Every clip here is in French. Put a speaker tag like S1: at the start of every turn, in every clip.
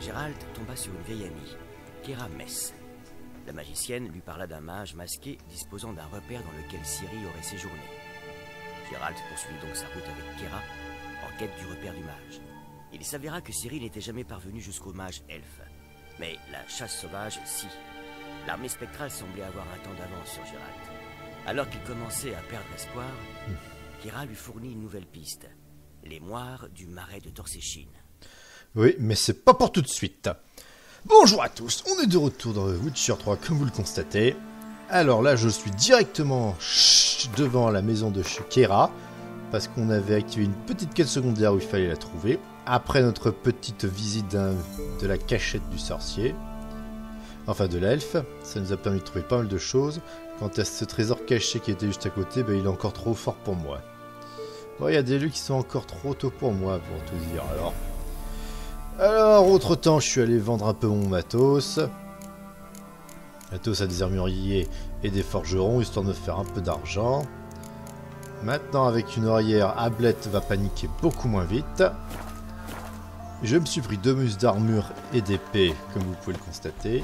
S1: Gérald tomba sur une vieille amie, Kera Mess. La magicienne lui parla d'un mage masqué disposant d'un repère dans lequel Ciri aurait séjourné. Gérald poursuivit donc sa route avec Kera, en quête du repère du mage. Il s'avéra que Ciri n'était jamais parvenue jusqu'au mage elfe. Mais la chasse sauvage, si. L'armée spectrale semblait avoir un temps d'avance sur Gérald. Alors qu'il commençait à perdre espoir, Kera lui fournit une nouvelle piste. Les moires du marais de Torséchine.
S2: Oui, mais c'est pas pour tout de suite. Bonjour à tous, on est de retour dans Witcher 3 comme vous le constatez. Alors là, je suis directement devant la maison de Kera, parce qu'on avait activé une petite quête secondaire où il fallait la trouver. Après notre petite visite de la cachette du sorcier, enfin de l'elfe, ça nous a permis de trouver pas mal de choses. Quant à ce trésor caché qui était juste à côté, ben, il est encore trop fort pour moi. Bon, il y a des lieux qui sont encore trop tôt pour moi, pour tout dire. Alors autre temps, je suis allé vendre un peu mon matos. Matos à des armuriers et des forgerons, histoire de me faire un peu d'argent. Maintenant, avec une oreillère, Ablette va paniquer beaucoup moins vite. Je me suis pris 2 muscles d'armure et d'épée, comme vous pouvez le constater.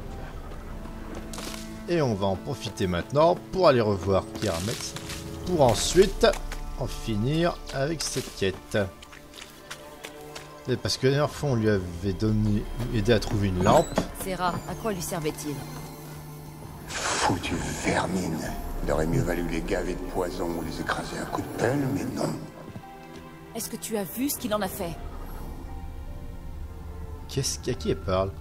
S2: Et on va en profiter maintenant pour aller revoir Kera Mess, pour ensuite en finir avec cette quête. Et parce que la dernière fois, on lui avait aidé à trouver une lampe.
S3: Serra, à quoi lui servait-il?
S4: Foutu vermine. Il aurait mieux valu les gaver de poison ou les écraser à coups de pelle, mais non.
S3: Est-ce que tu as vu ce qu'il en a fait?
S2: Qu'est-ce qu'à qui elle parle?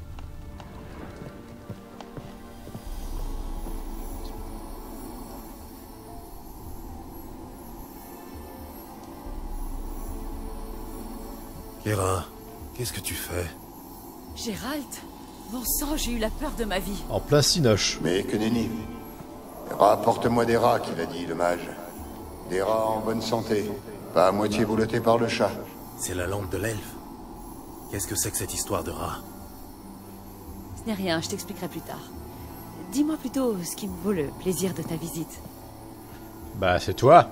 S5: Kera, qu'est-ce que tu fais?
S3: Gérald? Bon sang, j'ai eu la peur de ma vie.
S2: En plein cinoche.
S4: Mais que nenni. Rapporte-moi des rats, qu'il a dit, le mage. Des rats en bonne santé, pas à moitié boulottés par le chat.
S5: C'est la lampe de l'elfe. Qu'est-ce que c'est que cette histoire de rat?
S3: Ce n'est rien, je t'expliquerai plus tard. Dis-moi plutôt ce qui me vaut le plaisir de ta visite.
S2: Bah, c'est toi.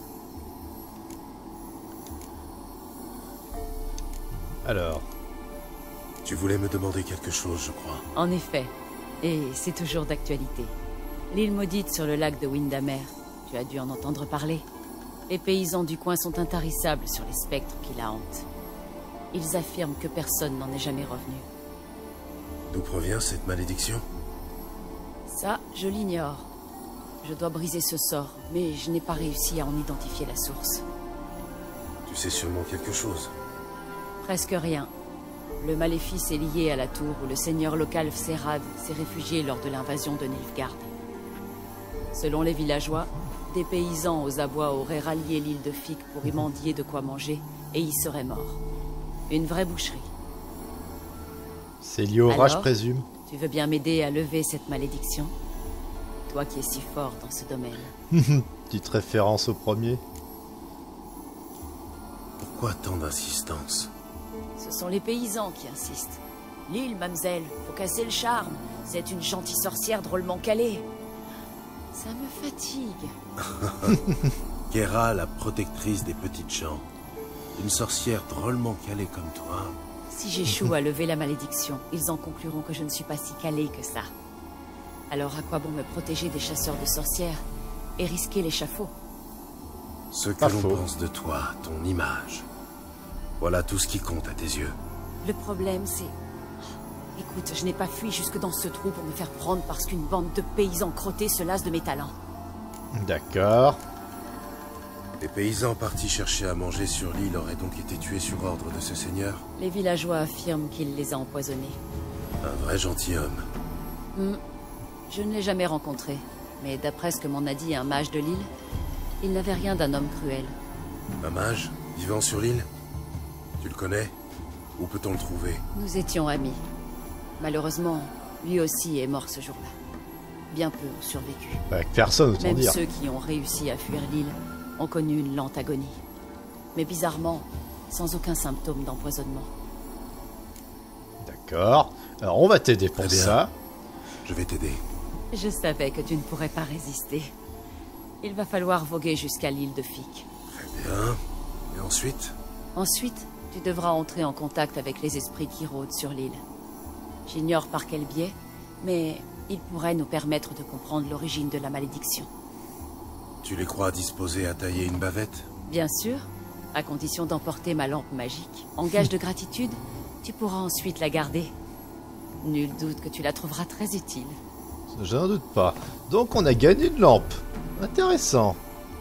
S2: Alors.
S5: Tu voulais me demander quelque chose, je crois.
S3: En effet, et c'est toujours d'actualité. L'île maudite sur le lac de Windamer, tu as dû en entendre parler. Les paysans du coin sont intarissables sur les spectres qui la hantent. Ils affirment que personne n'en est jamais revenu.
S5: D'où provient cette malédiction?
S3: Ça, je l'ignore. Je dois briser ce sort, mais je n'ai pas réussi à en identifier la source.
S5: Tu sais sûrement quelque chose.
S3: Presque rien. Le maléfice est lié à la tour où le seigneur local Fserad s'est réfugié lors de l'invasion de Nilfgaard. Selon les villageois, des paysans aux abois auraient rallié l'île de Fic pour y mendier de quoi manger, et y seraient morts. Une vraie boucherie.
S2: C'est lié au rat, je
S3: Alors,
S2: présume.
S3: Tu veux bien m'aider à lever cette malédiction? Toi qui es si fort dans ce domaine.
S2: Petite référence au premier.
S5: Pourquoi tant d'insistance?
S3: Ce sont les paysans qui insistent. L'île, mademoiselle, faut casser le charme. C'est une gentille sorcière drôlement calée. Ça me fatigue.
S5: Kera, la protectrice des petites gens. Une sorcière drôlement calée comme toi.
S3: Si j'échoue à lever la malédiction, ils en concluront que je ne suis pas si calée que ça. Alors à quoi bon me protéger des chasseurs de sorcières et risquer l'échafaud?
S5: Ce que
S2: Pas
S5: l'on
S2: faux.
S5: pense de toi, ton image. Voilà tout ce qui compte à tes yeux.
S3: Le problème, c'est... Écoute, je n'ai pas fui jusque dans ce trou pour me faire prendre parce qu'une bande de paysans crottés se lasse de mes talents.
S2: D'accord.
S5: Les paysans partis chercher à manger sur l'île auraient donc été tués sur ordre de ce seigneur?
S3: Les villageois affirment qu'il les a empoisonnés.
S5: Un vrai gentilhomme.
S3: Je ne l'ai jamais rencontré, mais d'après ce que m'en a dit un mage de l'île, il n'avait rien d'un homme cruel.
S5: Un mage, vivant sur l'île? Tu le connais? Où peut-on le trouver?
S3: Nous étions amis. Malheureusement, lui aussi est mort ce jour-là. Bien peu ont survécu.
S2: Bah, avec personne, autant
S3: Même
S2: dire.
S3: ceux qui ont réussi à fuir l'île ont connu une lente agonie. Mais bizarrement, sans aucun symptôme d'empoisonnement.
S2: D'accord. Alors, on va t'aider pour
S5: Très bien.
S2: ça.
S5: Je vais t'aider.
S3: Je savais que tu ne pourrais pas résister. Il va falloir voguer jusqu'à l'île de Fic.
S5: Très bien. Et ensuite?
S3: Ensuite, Tu devras entrer en contact avec les esprits qui rôdent sur l'île. J'ignore par quel biais, mais ils pourraient nous permettre de comprendre l'origine de la malédiction.
S5: Tu les crois disposés à tailler une bavette?
S3: Bien sûr, à condition d'emporter ma lampe magique. En gage de gratitude, tu pourras ensuite la garder. Nul doute que tu la trouveras très utile.
S2: Je n'en doute pas. Donc on a gagné une lampe. Intéressant.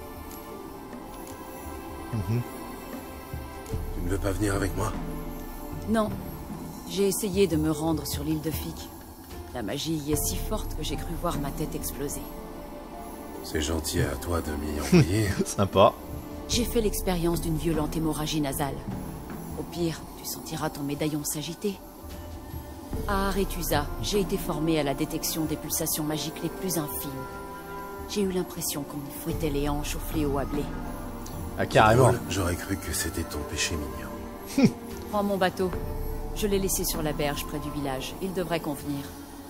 S5: Tu ne veux pas venir avec moi?
S3: Non, j'ai essayé de me rendre sur l'île de Fic. La magie y est si forte que j'ai cru voir ma tête exploser.
S5: C'est gentil à toi de m'y envoyer.
S2: Sympa.
S3: J'ai fait l'expérience d'une violente hémorragie nasale. Au pire, tu sentiras ton médaillon s'agiter. À Aretusa, j'ai été formé à la détection des pulsations magiques les plus infimes. J'ai eu l'impression qu'on me fouettait les hanches au fléau à blé.
S2: Ah, carrément.
S5: Drôle, j'aurais cru que c'était ton péché mignon.
S3: Prends mon bateau. Je l'ai laissé sur la berge près du village. Il devrait convenir.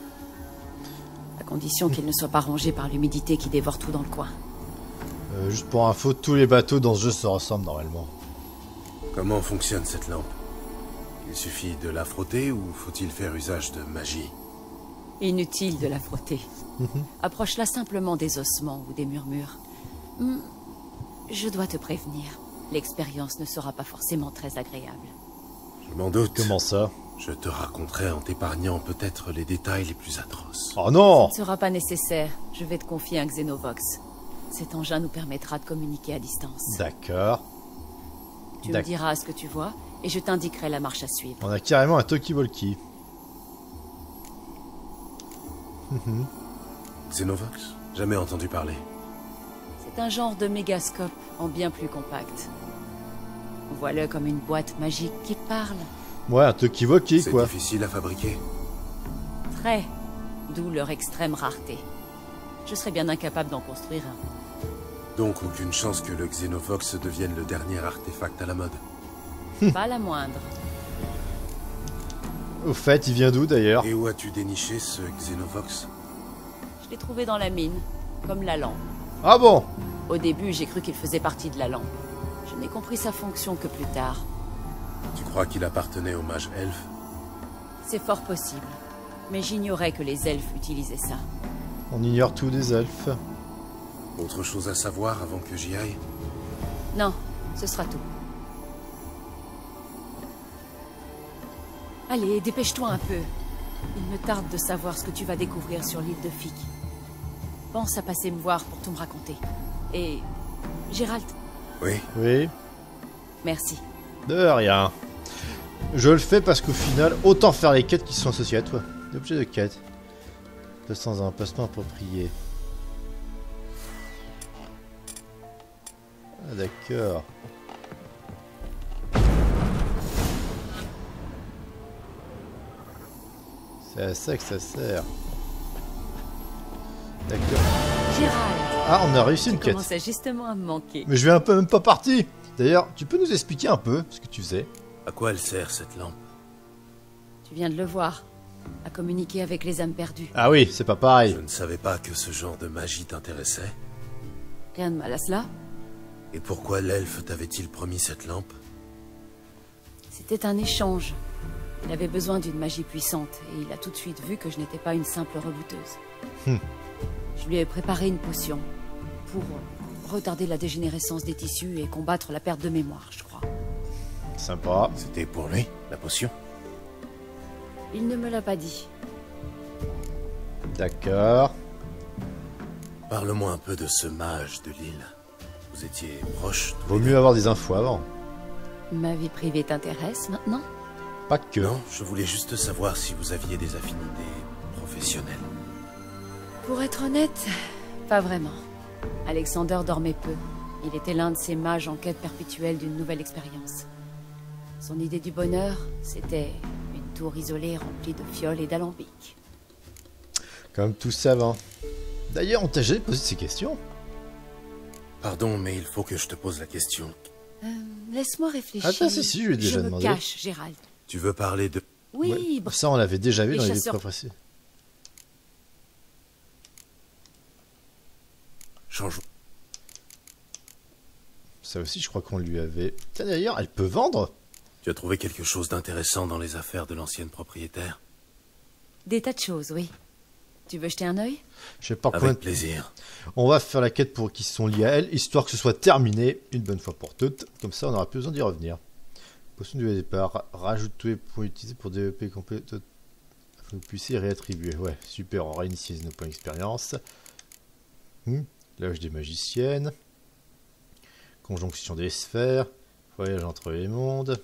S3: À condition qu'il ne soit pas rongé par l'humidité qui dévore tout dans le coin.
S2: Juste pour info, tous les bateaux dans ce jeu se ressemblent normalement.
S5: Comment fonctionne cette lampe? Il suffit de la frotter ou faut-il faire usage de magie?
S3: Inutile de la frotter. Approche-la simplement des ossements ou des murmures. Je dois te prévenir. L'expérience ne sera pas forcément très agréable.
S5: Je m'en doute.
S2: Comment ça?
S5: Je te raconterai en t'épargnant peut-être les détails les plus atroces.
S2: Oh non!
S3: Ce ne sera pas nécessaire. Je vais te confier un Xenovox. Cet engin nous permettra de communiquer à distance.
S2: D'accord.
S3: Tu me diras ce que tu vois et je t'indiquerai la marche à suivre.
S2: On a carrément un Talkie-Walkie.
S5: Xenovox? Jamais entendu parler.
S3: C'est un genre de mégascope en bien plus compact. Vois-le comme une boîte magique qui parle.
S2: Ouais, un Talkie-Walkie
S5: C'est
S2: quoi.
S5: difficile à fabriquer.
S3: Très. D'où leur extrême rareté. Je serais bien incapable d'en construire un.
S5: Donc aucune chance que le Xenovox devienne le dernier artefact à la mode.
S3: Pas la moindre.
S2: Au fait, il vient d'où d'ailleurs?
S5: Et où as-tu déniché ce Xenovox?
S3: Je l'ai trouvé dans la mine, comme la lampe.
S2: Ah bon?
S3: Au début, j'ai cru qu'il faisait partie de la lampe. Je n'ai compris sa fonction que plus tard.
S5: Tu crois qu'il appartenait au mage elfe?
S3: C'est fort possible. Mais j'ignorais que les elfes utilisaient ça.
S2: On ignore tout des elfes.
S5: Autre chose à savoir avant que j'y aille?
S3: Non, ce sera tout. Allez, dépêche-toi un peu. Il me tarde de savoir ce que tu vas découvrir sur l'île de Fic. Pense à passer me voir pour tout me raconter. Et... Gérald,
S5: Oui.
S2: Oui.
S3: merci.
S2: De rien. Je le fais parce qu'au final, autant faire les quêtes qui sont associées à toi. Objet de quête. Sans un emplacement approprié. Ah d'accord. C'est à ça que ça sert. D'accord.
S3: Gérald,
S2: Ah, on a réussi
S3: tu
S2: une quête.
S3: commençais justement à me manquer.
S2: Mais je vais un peu même pas parti. D'ailleurs, tu peux nous expliquer un peu ce que tu faisais?
S5: À quoi elle sert cette lampe?
S3: Tu viens de le voir. À communiquer avec les âmes perdues.
S2: Ah oui, c'est pas pareil.
S5: Je ne savais pas que ce genre de magie t'intéressait.
S3: Rien de mal à cela.
S5: Et pourquoi l'elfe t'avait-il promis cette lampe?
S3: C'était un échange. Il avait besoin d'une magie puissante et il a tout de suite vu que je n'étais pas une simple rebouteuse. Je lui ai préparé une potion pour retarder la dégénérescence des tissus et combattre la perte de mémoire, je crois.
S2: Sympa.
S5: C'était pour lui, la potion?
S3: Il ne me l'a pas dit.
S2: D'accord.
S5: Parle-moi un peu de ce mage de l'île. Vous étiez proches?
S2: Vaut mieux avoir des infos avant.
S3: Ma vie privée t'intéresse maintenant?
S2: Pas que.
S5: Non, je voulais juste savoir si vous aviez des affinités professionnelles.
S3: Pour être honnête, pas vraiment. Alexander dormait peu. Il était l'un de ces mages en quête perpétuelle d'une nouvelle expérience. Son idée du bonheur, c'était une tour isolée remplie de fioles et d'alambics.
S2: Comme tout savant. D'ailleurs, on t'a jamais posé ces questions?
S5: Pardon, mais il faut que je te pose la question.
S3: Laisse-moi réfléchir.
S2: Attends, si, je lui ai déjà
S3: me
S2: demandé.
S3: cache, Gérald.
S5: Tu veux parler de...
S3: Oui,
S2: Ouais, ça, on l'avait déjà vu
S3: Les
S2: dans les
S3: chasseurs.
S2: épreuves précédentes.
S5: Change...
S2: Ça aussi, je crois qu'on lui avait... Tiens, d'ailleurs, elle peut vendre?
S5: Tu as trouvé quelque chose d'intéressant dans les affaires de l'ancienne propriétaire?
S3: Des tas de choses, oui. Tu veux jeter un œil?
S2: Je sais pas combien
S5: Avec
S2: de...
S5: plaisir.
S2: On va faire la quête pour qui sont liés à elle, histoire que ce soit terminé une bonne fois pour toutes. Comme ça, on n'aura plus besoin d'y revenir. Potion du départ. Rajoute tous les points utilisés pour développer complètement. Vous puissiez réattribuer. Ouais, super, on réinitie nos points d'expérience. L'âge des magiciennes. Conjonction des sphères. Voyage entre les mondes.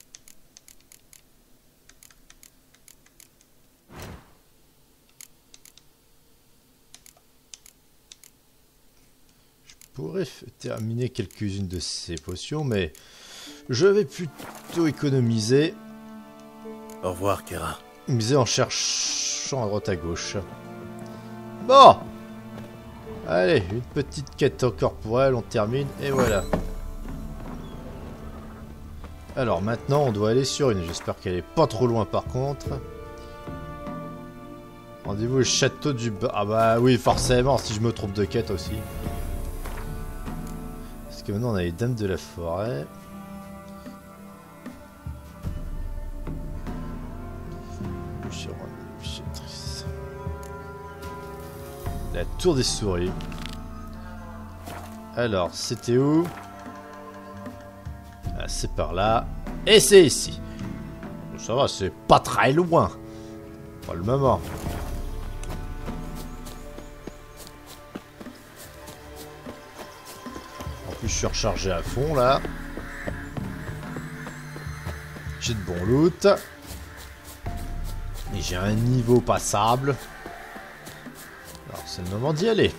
S2: Je pourrais terminer quelques-unes de ces potions, mais je vais plutôt économiser.
S5: Au revoir, Kera.
S2: Miser en cherchant à droite à gauche. Bon! Allez, une petite quête encore pour elle, on termine, et voilà. Alors maintenant, on doit aller sur une, j'espère qu'elle est pas trop loin par contre. Rendez-vous au château du bas. Ah bah oui, forcément, si je me trompe de quête aussi. Parce que maintenant, on a les dames de la forêt. La tour des souris. Alors, c'était où? Ah, c'est par là. Et c'est ici. Ça va, c'est pas très loin. Pas le moment. En plus, je suis rechargé à fond, là. J'ai de bon loot. Et j'ai un niveau passable. Alors, c'est le moment d'y aller.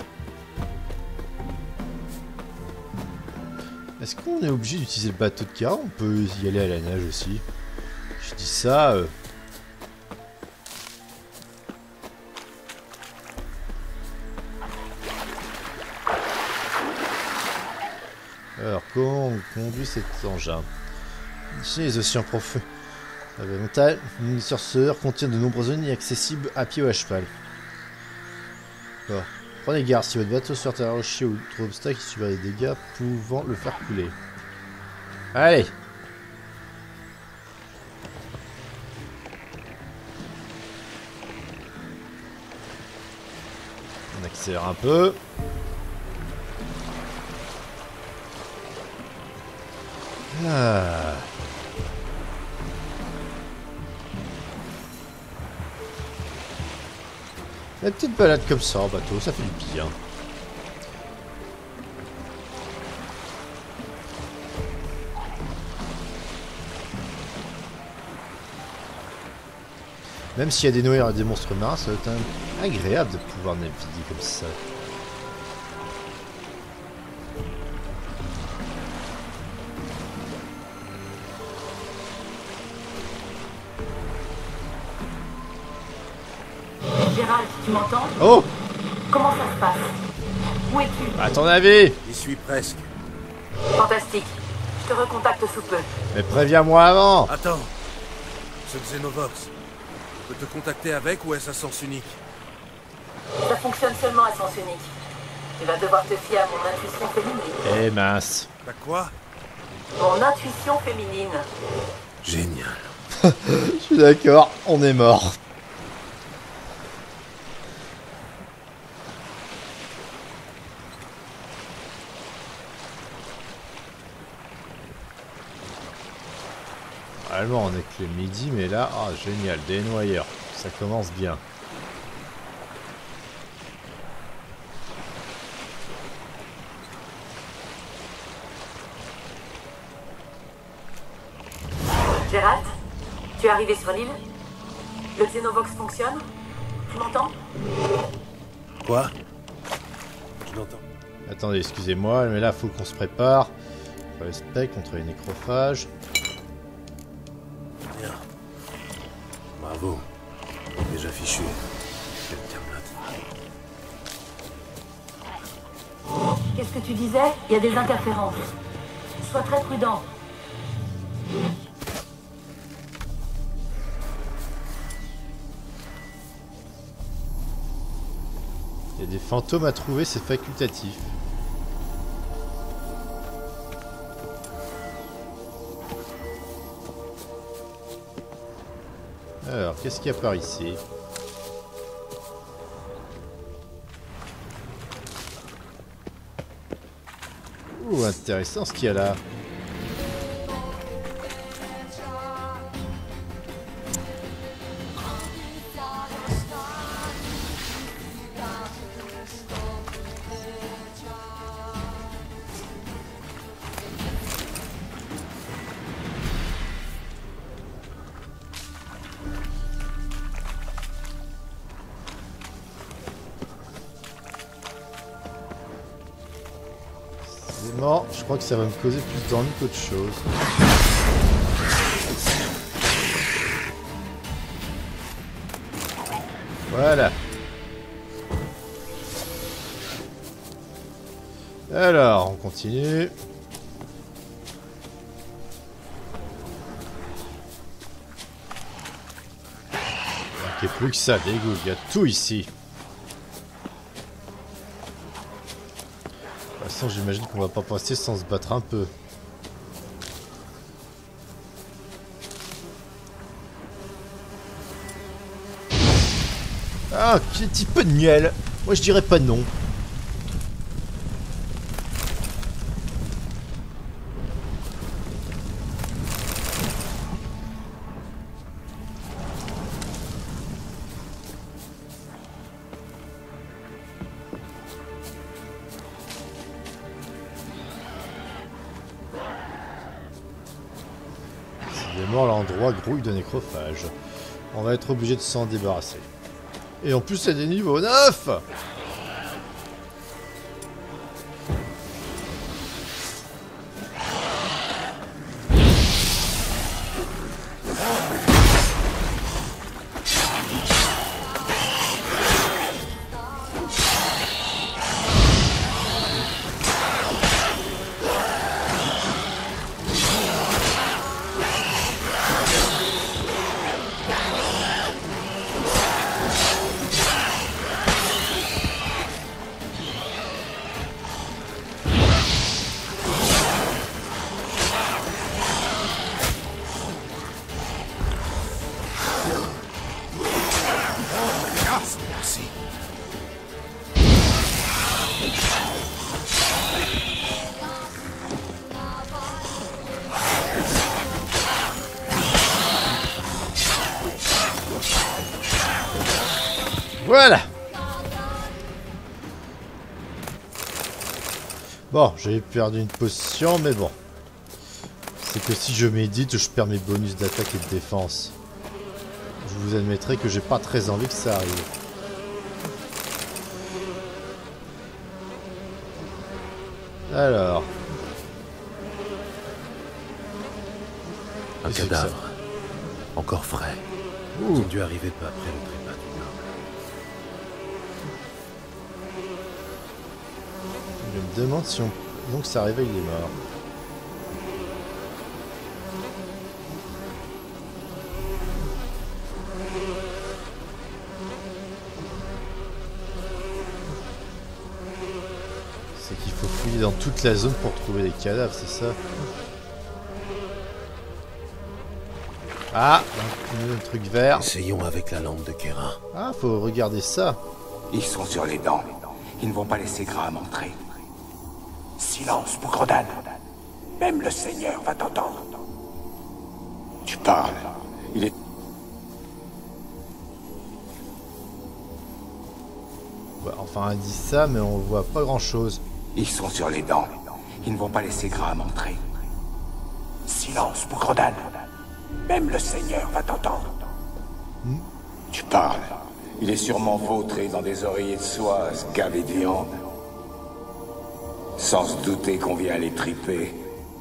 S2: Est-ce qu'on est obligé d'utiliser le bateau de Kera? On peut y aller à la nage aussi. Je dis ça... Alors, comment on conduit cet engin? Ici, les océans profonds. La montagne, une sorceleur contient de nombreuses zones inaccessibles à pied ou à cheval. Bon. Prenez garde, si votre bateau sort à un rocher ou d'autres obstacles, il subira des dégâts pouvant le faire couler. Allez! On accélère un peu. Ah. La petite balade comme ça en bateau, ça fait du bien. Même s'il y a des noyeurs et des monstres marins, ça va être agréable de pouvoir naviguer comme ça.
S3: Gérald, tu m'entends?
S2: Oh!
S3: Comment ça se passe? Où es-tu?
S2: À ton avis?
S5: J'y suis presque.
S3: Fantastique. Je te recontacte sous peu.
S2: Mais préviens-moi avant!
S5: Attends. Ce Xenovox. Je peux te contacter avec ou est-ce à sens unique?
S3: Ça fonctionne seulement à sens unique. Tu vas devoir te fier à mon intuition féminine.
S2: Eh mince.
S5: T'as quoi?
S3: Mon intuition féminine.
S5: Génial.
S2: Je suis d'accord, on est mort. Normalement on est que le midi, mais là, ah génial, des noyeurs, ça commence bien.
S3: Gérald, tu es arrivé sur l'île? Le Xenovox fonctionne? Tu m'entends?
S5: Quoi? Je l'entends.
S2: Attendez, excusez-moi, mais là faut qu'on se prépare. Respect contre les nécrophages.
S5: Bien. Bravo. Déjà fichu. Quelqu'un me l'a dit.
S3: Qu'est-ce que tu disais? Il y a des interférences. Sois très prudent.
S2: Il y a des fantômes à trouver, c'est facultatif. Alors, qu'est-ce qu'il y a par ici? Ouh, intéressant ce qu'il y a là. Non, je crois que ça va me causer plus d'ennuis qu'autre chose. Voilà. Alors, on continue. Il n'y a plus que ça, dégoût, il y a tout ici. De toute façon, j'imagine qu'on va pas passer sans se battre un peu. Ah, un petit peu de miel. Moi, je dirais pas non. L'endroit grouille de nécrophage. On va être obligé de s'en débarrasser. Et en plus, c'est des niveaux 9. Voilà. Bon, j'ai perdu une potion, mais bon. C'est que si je médite, je perds mes bonus d'attaque et de défense. Je vous admettrai que j'ai pas très envie que ça arrive. Alors.
S5: Un cadavre. Encore frais.
S2: Ouh.
S5: Ils ont dû arriver peu après le trépas du noble.
S2: Je me demande si on... Donc ça réveille les morts. C'est qu'il faut fouiller dans toute la zone pour trouver les cadavres, c'est ça? Ah, un truc vert.
S5: Essayons avec la lampe de Kera.
S2: Ah, faut regarder ça.
S6: Ils sont sur les dents. Ils ne vont pas laisser Graham entrer. Silence, bougre d'âne. Même le Seigneur va t'entendre. Tu parles. Il est...
S2: Ouais, enfin, elle dit ça, mais on voit pas grand-chose.
S6: Ils sont sur les dents. Ils ne vont pas laisser Graham entrer. Silence, bougre d'âne. Même le Seigneur va t'entendre. Tu parles. Il est sûrement vautré dans des oreillers de soie, ce gavé de viande. Sans se douter qu'on vient les triper.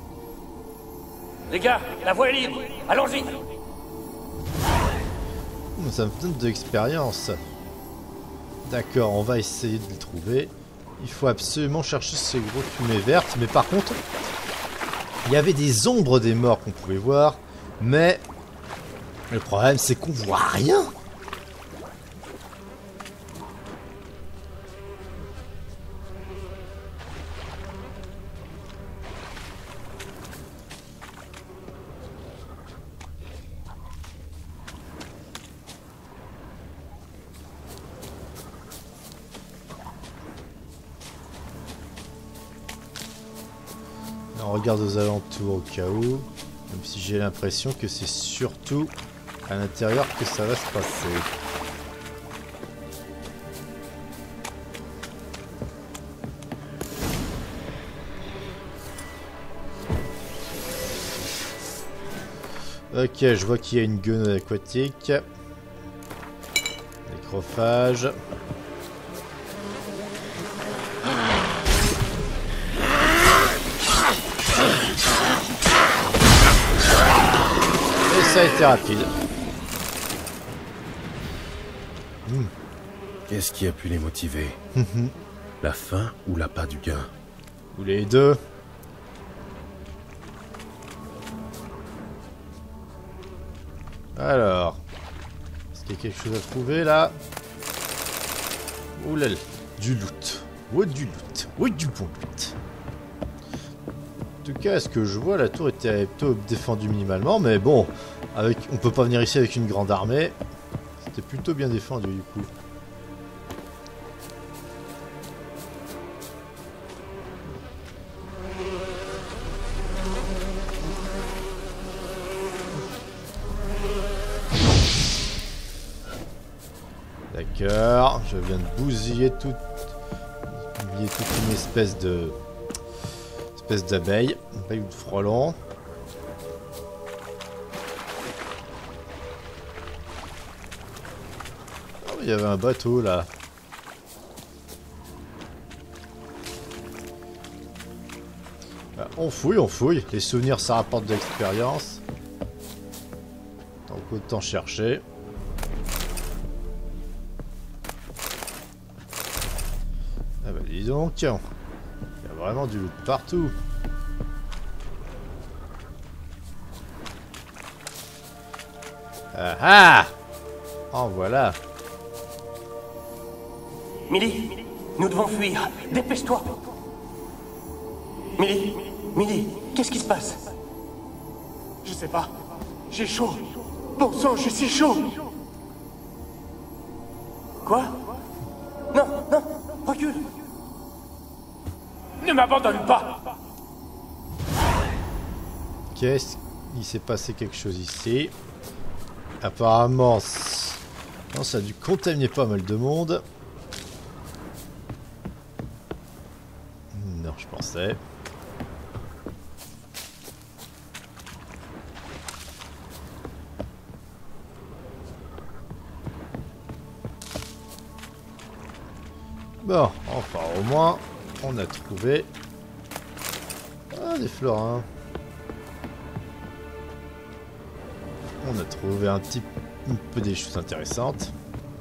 S7: Les gars, la voie est libre. Allons-y.
S2: Ça me donne de l'expérience. D'accord, on va essayer de le trouver. Il faut absolument chercher ces gros fumées vertes. Mais par contre, il y avait des ombres des morts qu'on pouvait voir. Mais le problème, c'est qu'on voit rien. regarde aux alentours au cas où. Même si j'ai l'impression que c'est surtout à l'intérieur que ça va se passer. Ok, je vois qu'il y a une gueule aquatique. Nécrophage. Et ça a été rapide.
S5: Qu'est-ce qui a pu les motiver? La faim ou l'appât du gain?
S2: Ou les deux. Alors, est-ce qu'il y a quelque chose à trouver là? Oulala, du loot. Ouais, du loot. Ouais, du bon loot. En tout cas, est-ce que je vois, la tour était plutôt défendue minimalement, mais bon, on peut pas venir ici avec une grande armée. C'était plutôt bien défendu du coup. D'accord, je viens de bousiller toute une espèce d'abeille, ou de frelon. Oh, il y avait un bateau là. Bah, on fouille. Les souvenirs ça rapporte de l'expérience. Donc autant chercher. Ah bah dis donc, il y a vraiment du loot partout. Ah ah! En voilà.
S6: Millie, nous devons fuir. Dépêche-toi. Millie, qu'est-ce qui se passe? Je sais pas. J'ai chaud. Bon sang, je suis chaud. Quoi? Non, recule. Ne m'abandonne pas.
S2: Qu'est-ce qu'il s'est passé quelque chose ici? Apparemment, non, ça a dû contaminer pas mal de monde. Non, je pensais. Bon, enfin au moins, on a trouvé des florins. On a trouvé un peu des choses intéressantes.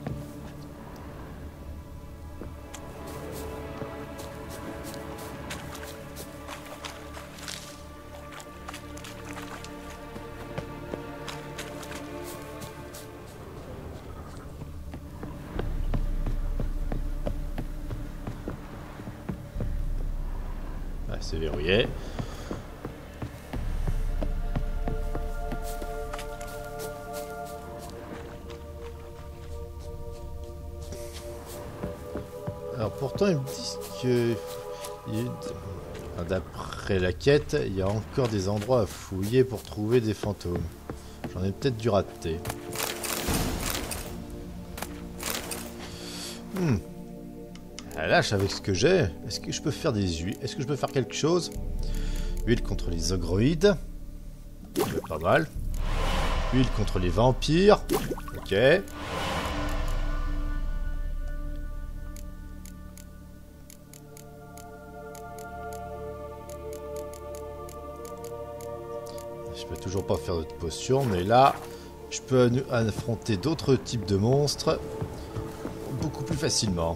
S2: Ah, c'est verrouillé. Alors pourtant ils me disent que d'après la quête, il y a encore des endroits à fouiller pour trouver des fantômes. J'en ai peut-être dû rater. La lâche avec ce que j'ai. Est-ce que je peux faire des huiles? Est-ce que je peux faire quelque chose? Huile contre les ogroïdes. Pas mal. Huile contre les vampires. Ok. Je peux toujours pas faire d'autres potions, mais là, je peux affronter d'autres types de monstres beaucoup plus facilement.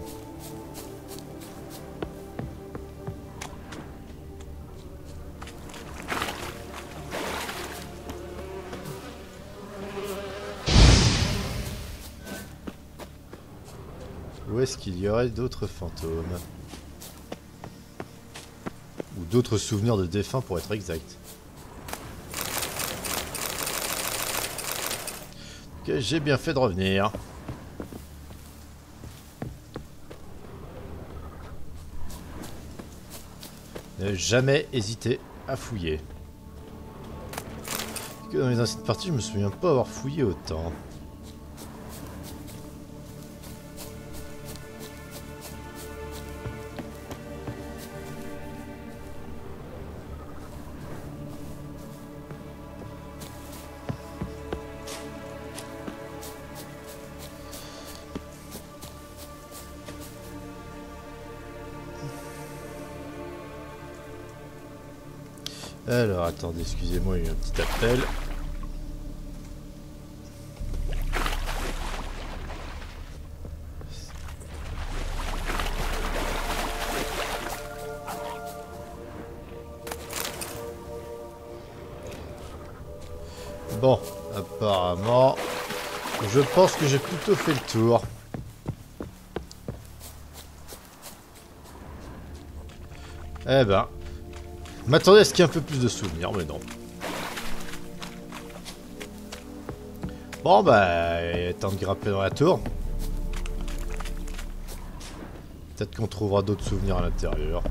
S2: Où est-ce qu'il y aurait d'autres fantômes? Ou d'autres souvenirs de défunts pour être exact. Ok, j'ai bien fait de revenir. Ne jamais hésiter à fouiller. Que dans les anciennes parties, je me souviens pas avoir fouillé autant. Alors, attendez, excusez-moi, il y a eu un petit appel. Bon, apparemment, je pense que j'ai plutôt fait le tour. Eh ben... Je m'attendais à ce qu'il y ait un peu plus de souvenirs, mais non. Bon, bah, il est temps de grimper dans la tour. Peut-être qu'on trouvera d'autres souvenirs à l'intérieur.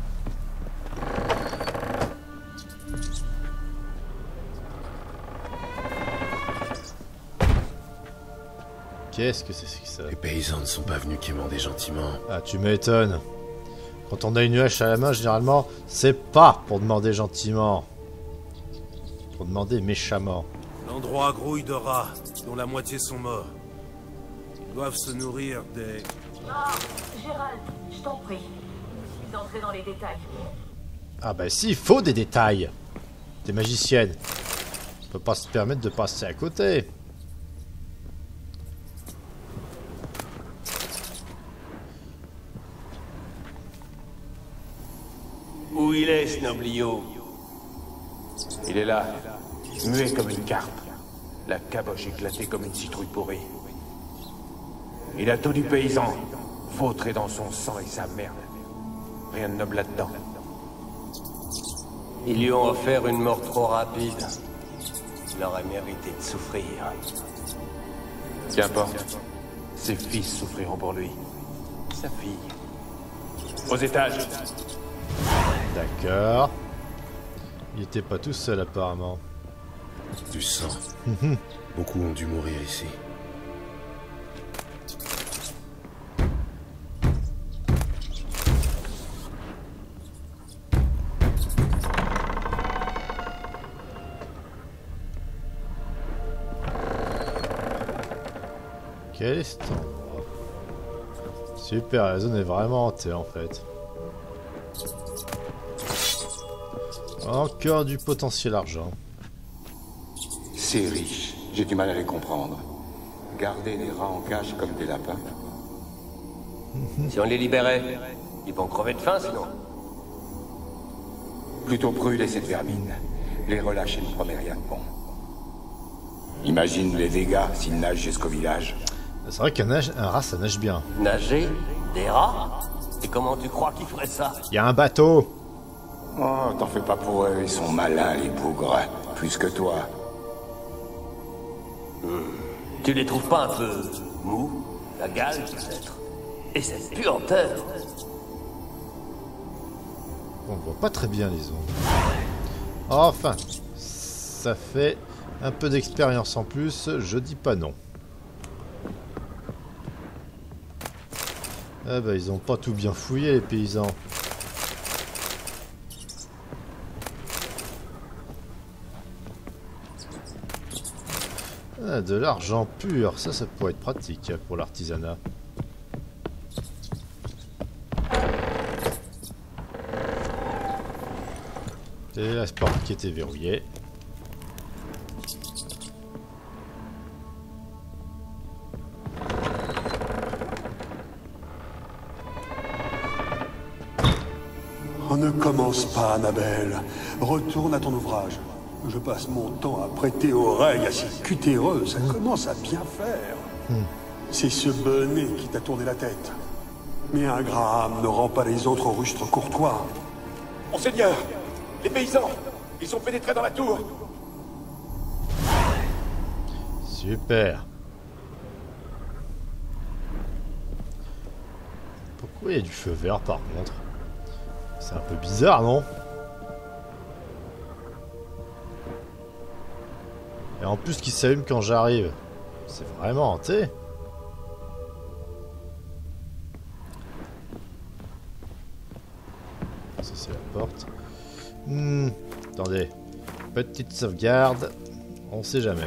S2: Qu'est-ce que c'est que ça?
S5: Les paysans ne sont pas venus quémander gentiment.
S2: Ah, tu m'étonnes. Quand on a une hache à la main, généralement, c'est pas pour demander gentiment. Pour demander méchamment.
S5: L'endroit grouille de rats, dont la moitié sont morts. Ils doivent se nourrir des...
S8: Ah, Gérald, je t'en prie. Je suis entré dans les détails.
S2: Ah bah si, il faut des détails. T'es magicienne. On peut pas se permettre de passer à côté.
S7: Où il est, ce noblio?
S6: Il est là, muet comme une carpe, la caboche éclatée comme une citrouille pourrie. Il a tout du paysan, vautré dans son sang et sa merde. Rien de noble là-dedans.
S7: Ils lui ont offert une mort trop rapide. Il aurait mérité de souffrir.
S6: Qu'importe. Ses fils souffriront pour lui. Sa fille. Aux étages.
S2: D'accord. Il était pas tout seul apparemment.
S5: Du sang. Beaucoup ont dû mourir ici.
S2: Quel est cet endroit? Super, la zone est vraiment hantée en fait. Encore du potentiel argent.
S4: C'est riche, j'ai du mal à les comprendre. Garder les rats en cage comme des lapins.
S7: Si on les libérait, ils vont crever de faim sinon.
S4: Plutôt brûler cette vermine. Les relâcher ne promet rien de bon. Imagine les dégâts s'ils nagent jusqu'au village.
S2: C'est vrai qu'un rat ça nage bien.
S7: Nager? Des rats? Et comment tu crois qu'ils feraient ça?
S2: Il y a un bateau.
S4: Oh, t'en fais pas pour eux, ils sont malins les bougres. Plus que toi.
S7: Tu les trouves pas un peu mous? La gale peut-être? Et cette puanteur?
S2: On voit pas très bien les ondes. Enfin, ça fait un peu d'expérience en plus, je dis pas non. Ah bah ils ont pas tout bien fouillé les paysans. Ah, de l'argent pur, ça pourrait être pratique pour l'artisanat. Et la porte qui était verrouillée.
S9: Oh, ne commence pas, Annabelle. Retourne à ton ouvrage. Je passe mon temps à prêter oreille à ces cutéreux. Ça commence à bien faire. C'est ce bonnet qui t'a tourné la tête. Mais un Graham ne rend pas les autres rustres courtois.
S6: Monseigneur, les paysans, ils sont pénétrés dans la tour.
S2: Super. Pourquoi il y a du feu vert par contre? C'est un peu bizarre, non? Et en plus qui s'allume quand j'arrive. C'est vraiment, tu sais. Ça c'est la porte. Attendez. Petite sauvegarde. On sait jamais.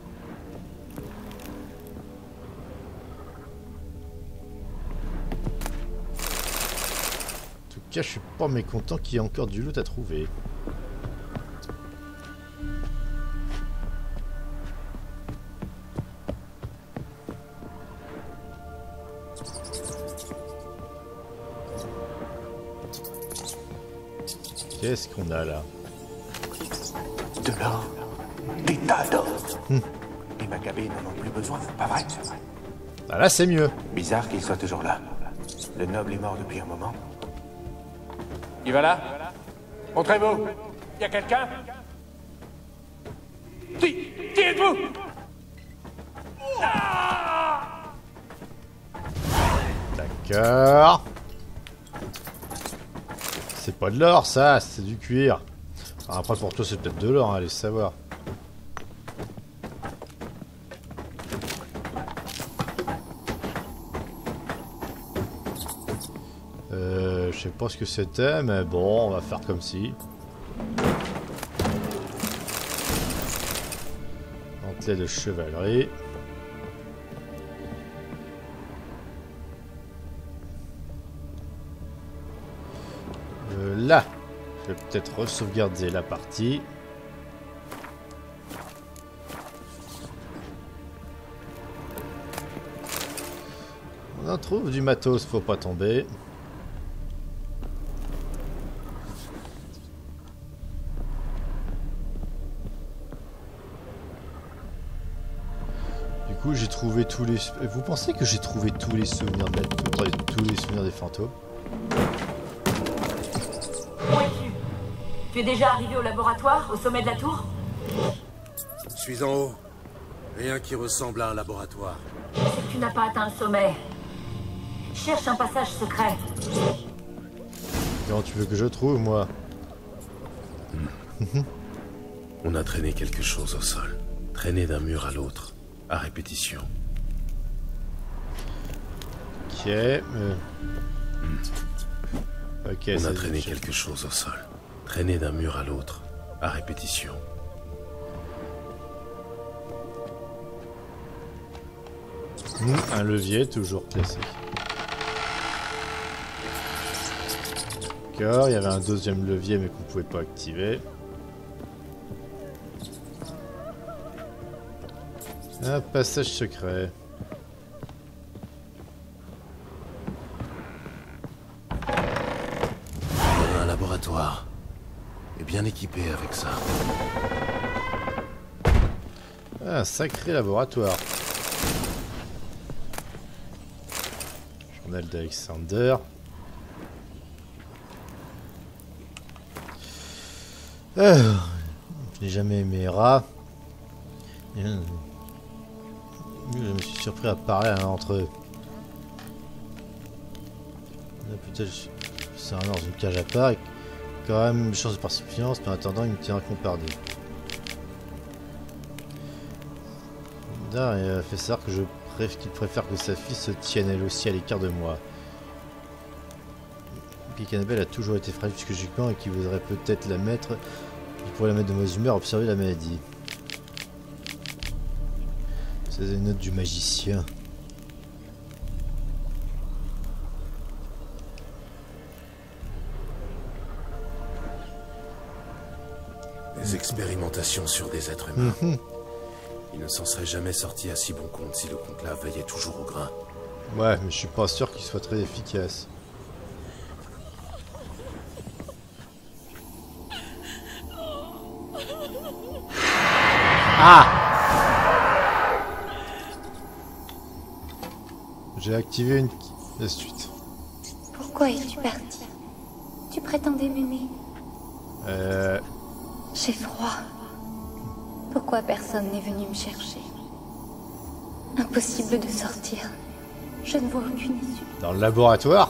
S2: En tout cas, je suis pas mécontent qu'il y ait encore du loot à trouver. Qu'est-ce qu'on a là?
S6: De l'or. Des tas d'or. Les Maccabées n'en ont plus besoin, pas vrai?
S2: Ah là c'est mieux.
S6: Bizarre qu'il soit toujours là. Le noble est mort depuis un moment. Qui va là? Montrez-vous. Y a quelqu'un? Qui êtes-vous?
S2: D'accord. C'est pas de l'or ça, c'est du cuir. Alors après pour toi c'est peut-être de l'or, hein, allez savoir. Je sais pas ce que c'était, mais bon, on va faire comme si. Dentelé de chevalerie. Là, je vais peut-être re-sauvegarder la partie. On en trouve du matos, faut pas tomber. Du coup, j'ai trouvé tous les... Vous pensez que j'ai trouvé tous les souvenirs de tous les souvenirs des fantômes?
S8: Où es-tu? Tu es déjà arrivé au laboratoire, au sommet de la tour?
S5: Je suis en haut. Rien qui ressemble à un laboratoire.
S8: C'est que tu n'as pas atteint le sommet. Cherche un passage secret.
S2: Comment tu veux que je trouve, moi?
S5: On a traîné quelque chose au sol. Traîné d'un mur à l'autre. À répétition.
S2: Ok. Ok,
S5: on a traîné quelque chose au sol. Traîné d'un mur à l'autre. À répétition.
S2: Un levier, toujours classique. D'accord, il y avait un deuxième levier mais qu'on pouvait pas activer. Un passage secret.
S5: Un laboratoire. Et bien équipé avec ça.
S2: Un sacré laboratoire. Journal d'Alexander. Je n'ai jamais aimé les rats. Je me suis surpris à parler à l'un d'entre eux. Peut-être c'est un dans une cage à part. Et quand même une chance de participation, mais en attendant il me tient compardé. Il a fait savoir que qu'il préfère que sa fille se tienne elle aussi à l'écart de moi. Puis qu'Annabelle a toujours été fragile psychologiquement et qu'il voudrait peut-être la mettre. Il pourrait la mettre de mauvaise humeur à observer la maladie. C'est une note du magicien.
S5: Des expérimentations sur des êtres humains. Il ne s'en serait jamais sorti à si bon compte si le conclave veillait toujours au grain.
S2: Ouais, mais je suis pas sûr qu'il soit très efficace. Ah! J'ai activé la suite.
S10: Pourquoi es-tu parti? Tu prétendais m'aimer. J'ai froid. Pourquoi personne n'est venu me chercher? Impossible de sortir. Je ne vois aucune issue.
S2: Dans le laboratoire?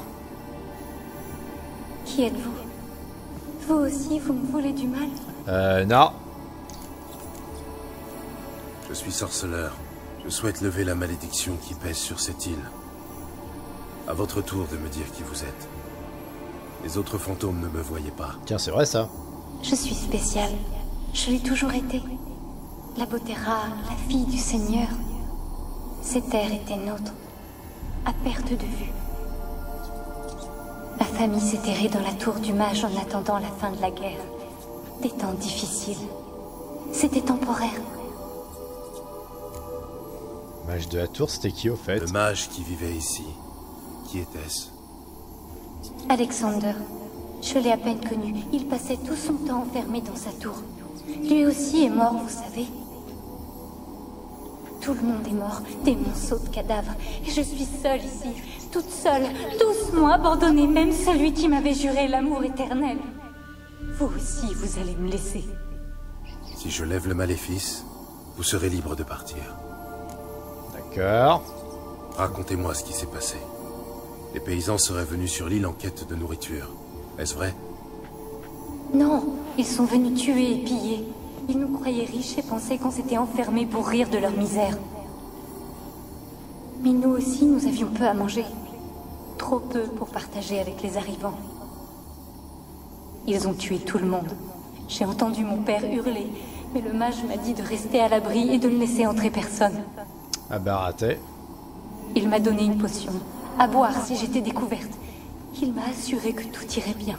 S10: Qui êtes-vous? Vous aussi, vous me voulez du mal?
S2: Non.
S5: Je suis sorceleur. Je souhaite lever la malédiction qui pèse sur cette île. À votre tour de me dire qui vous êtes. Les autres fantômes ne me voyaient pas.
S2: Tiens, c'est vrai ça.
S10: Je suis spéciale. Je l'ai toujours été. La beauté rare, la fille du Seigneur. Cette terre était nôtre, à perte de vue. Ma famille s'est terrée dans la tour du mage en attendant la fin de la guerre. Des temps difficiles. C'était temporaire.
S2: Mage de la tour, c'était qui au fait?
S5: Le mage qui vivait ici. Qui était-ce?
S10: Alexander. Je l'ai à peine connu. Il passait tout son temps enfermé dans sa tour. Lui aussi est mort, vous savez. Tout le monde est mort, des monceaux de cadavres. Et je suis seule ici, toute seule, doucement abandonnée, même celui qui m'avait juré l'amour éternel. Vous aussi, vous allez me laisser.
S5: Si je lève le maléfice, vous serez libre de partir.
S2: D'accord.
S5: Racontez-moi ce qui s'est passé. Les paysans seraient venus sur l'île en quête de nourriture. Est-ce vrai?
S10: Non, ils sont venus tuer et piller. Ils nous croyaient riches et pensaient qu'on s'était enfermés pour rire de leur misère. Mais nous aussi, nous avions peu à manger. Trop peu pour partager avec les arrivants. Ils ont tué tout le monde. J'ai entendu mon père hurler, mais le mage m'a dit de rester à l'abri et de ne laisser entrer personne.
S2: Ah bah raté.
S10: Il m'a donné une potion, à boire si j'étais découverte. Il m'a assuré que tout irait bien.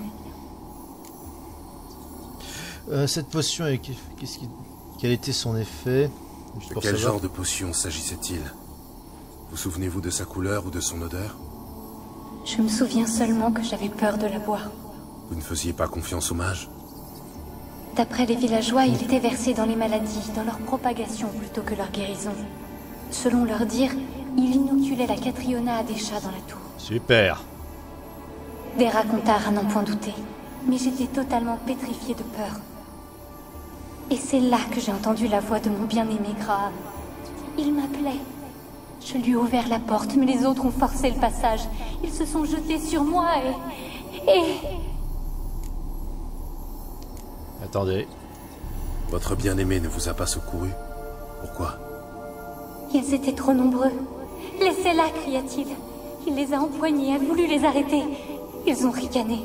S2: Cette potion, quel était son effet?
S5: De quel genre de potion s'agissait-il? Vous souvenez-vous de sa couleur ou de son odeur?
S10: Je me souviens seulement que j'avais peur de la boire.
S5: Vous ne faisiez pas confiance aux mages?
S10: D'après les villageois, il était versé dans les maladies, dans leur propagation plutôt que leur guérison. Selon leur dire, il inoculait la Catriona à des chats dans la tour.
S2: Super.
S10: Des racontards à n'en point douter, mais j'étais totalement pétrifiée de peur. Et c'est là que j'ai entendu la voix de mon bien-aimé Graham. Il m'appelait. Je lui ai ouvert la porte, mais les autres ont forcé le passage. Ils se sont jetés sur moi et...
S2: Attendez.
S5: Votre bien-aimé ne vous a pas secouru? Pourquoi?
S10: Ils étaient trop nombreux. Laissez-la, cria-t-il. Il les a empoignés, a voulu les arrêter. Ils ont ricané.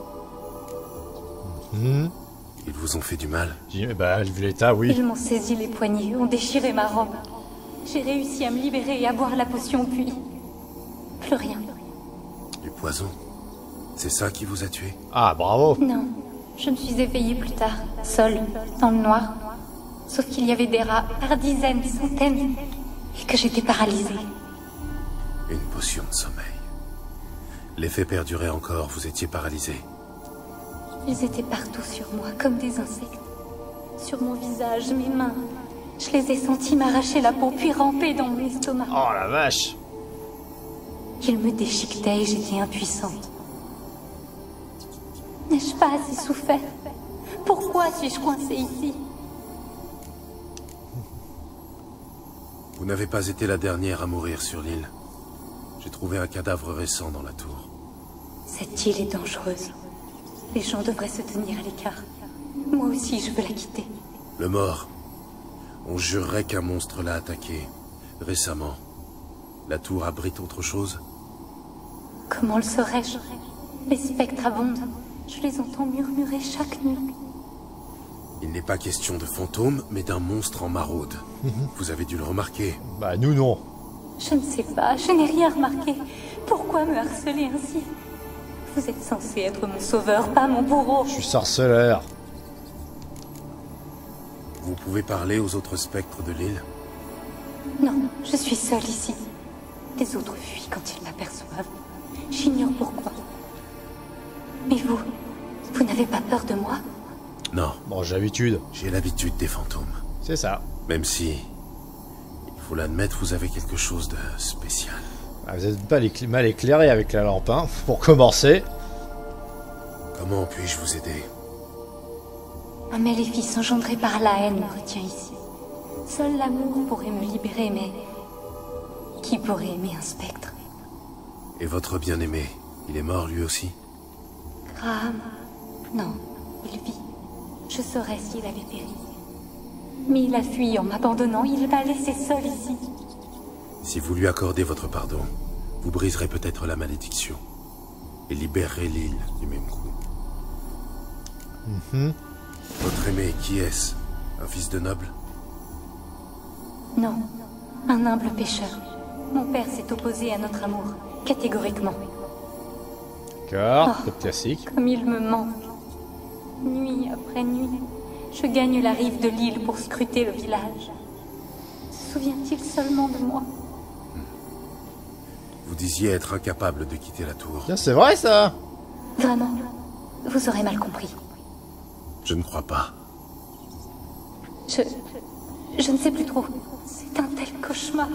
S5: Ils vous ont fait du mal?
S2: Bah, vu l'état, oui.
S10: Ils m'ont saisi les poignets, ont déchiré ma robe. J'ai réussi à me libérer et à boire la potion, puis... plus rien.
S5: Du poison? C'est ça qui vous a tué?
S2: Ah, bravo.
S10: Non, je me suis éveillée plus tard, seule, dans le noir. Sauf qu'il y avait des rats, par dizaines, centaines, et que j'étais paralysée.
S5: Une potion de sommeil. L'effet perdurait encore, vous étiez paralysé.
S10: Ils étaient partout sur moi, comme des insectes. Sur mon visage, mes mains. Je les ai sentis m'arracher la peau, puis ramper dans mon estomac.
S2: Oh la vache!
S10: Ils me déchiquetaient et j'étais impuissante. N'ai-je pas assez souffert? Pourquoi suis-je coincée ici?
S5: Vous n'avez pas été la dernière à mourir sur l'île. J'ai trouvé un cadavre récent dans la tour.
S10: Cette île est dangereuse. Les gens devraient se tenir à l'écart. Moi aussi, je veux la quitter.
S5: Le mort. On jurerait qu'un monstre l'a attaqué. Récemment. La tour abrite autre chose?
S10: Comment le saurais-je? Les spectres abondent. Je les entends murmurer chaque nuit.
S5: Il n'est pas question de fantôme, mais d'un monstre en maraude. Vous avez dû le remarquer.
S2: Bah, nous non.
S10: Je ne sais pas, je n'ai rien remarqué. Pourquoi me harceler ainsi? Vous êtes censé être mon sauveur, pas mon bourreau.
S2: Je suis sorceleur.
S5: Vous pouvez parler aux autres spectres de l'île?
S10: Non, je suis seule ici. Les autres fuient quand ils m'aperçoivent. J'ignore pourquoi. Mais vous n'avez pas peur de moi?
S5: Non.
S2: Bon, j'ai l'habitude.
S5: J'ai l'habitude des fantômes.
S2: C'est ça.
S5: Même si, il faut l'admettre, vous avez quelque chose de spécial.
S2: Ah, vous êtes pas mal éclairé avec la lampe, hein, pour commencer.
S5: Comment puis-je vous aider?
S10: Un maléfice engendré par la haine me retient ici. Seul l'amour pourrait me libérer, mais... qui pourrait aimer un spectre?
S5: Et votre bien-aimé, il est mort lui aussi?
S10: Graham? Non, il vit. Je saurais s'il avait péri. Mais il a fui en m'abandonnant, il m'a laissé seule ici.
S5: Si vous lui accordez votre pardon, vous briserez peut-être la malédiction et libérerez l'île du même coup. Votre aimé, qui est-ce? Un fils de noble?
S10: Non, un humble pêcheur. Mon père s'est opposé à notre amour, catégoriquement.
S2: D'accord, c'est classique.
S10: Comme il me manque. Nuit après nuit, je gagne la rive de l'île pour scruter le village. Se souvient-il seulement de moi?
S5: Vous disiez être incapable de quitter la tour.
S2: Tiens, c'est vrai ça?
S10: Vraiment, vous aurez mal compris.
S5: Je ne crois pas.
S10: Je ne sais plus trop. C'est un tel cauchemar.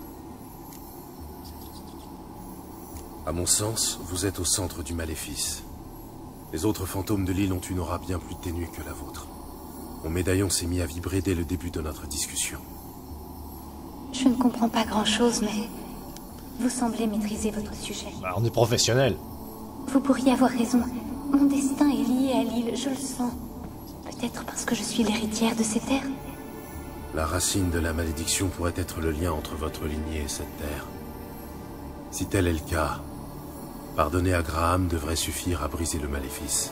S5: À mon sens, vous êtes au centre du maléfice. Les autres fantômes de l'île ont une aura bien plus ténue que la vôtre. Mon médaillon s'est mis à vibrer dès le début de notre discussion.
S10: Je ne comprends pas grand-chose, mais vous semblez maîtriser votre sujet.
S2: Bah, on est professionnel.
S10: Vous pourriez avoir raison. Mon destin est lié à l'île, je le sens. Peut-être parce que je suis l'héritière de ces terres.
S5: La racine de la malédiction pourrait être le lien entre votre lignée et cette terre. Si tel est le cas, pardonner à Graham devrait suffire à briser le maléfice.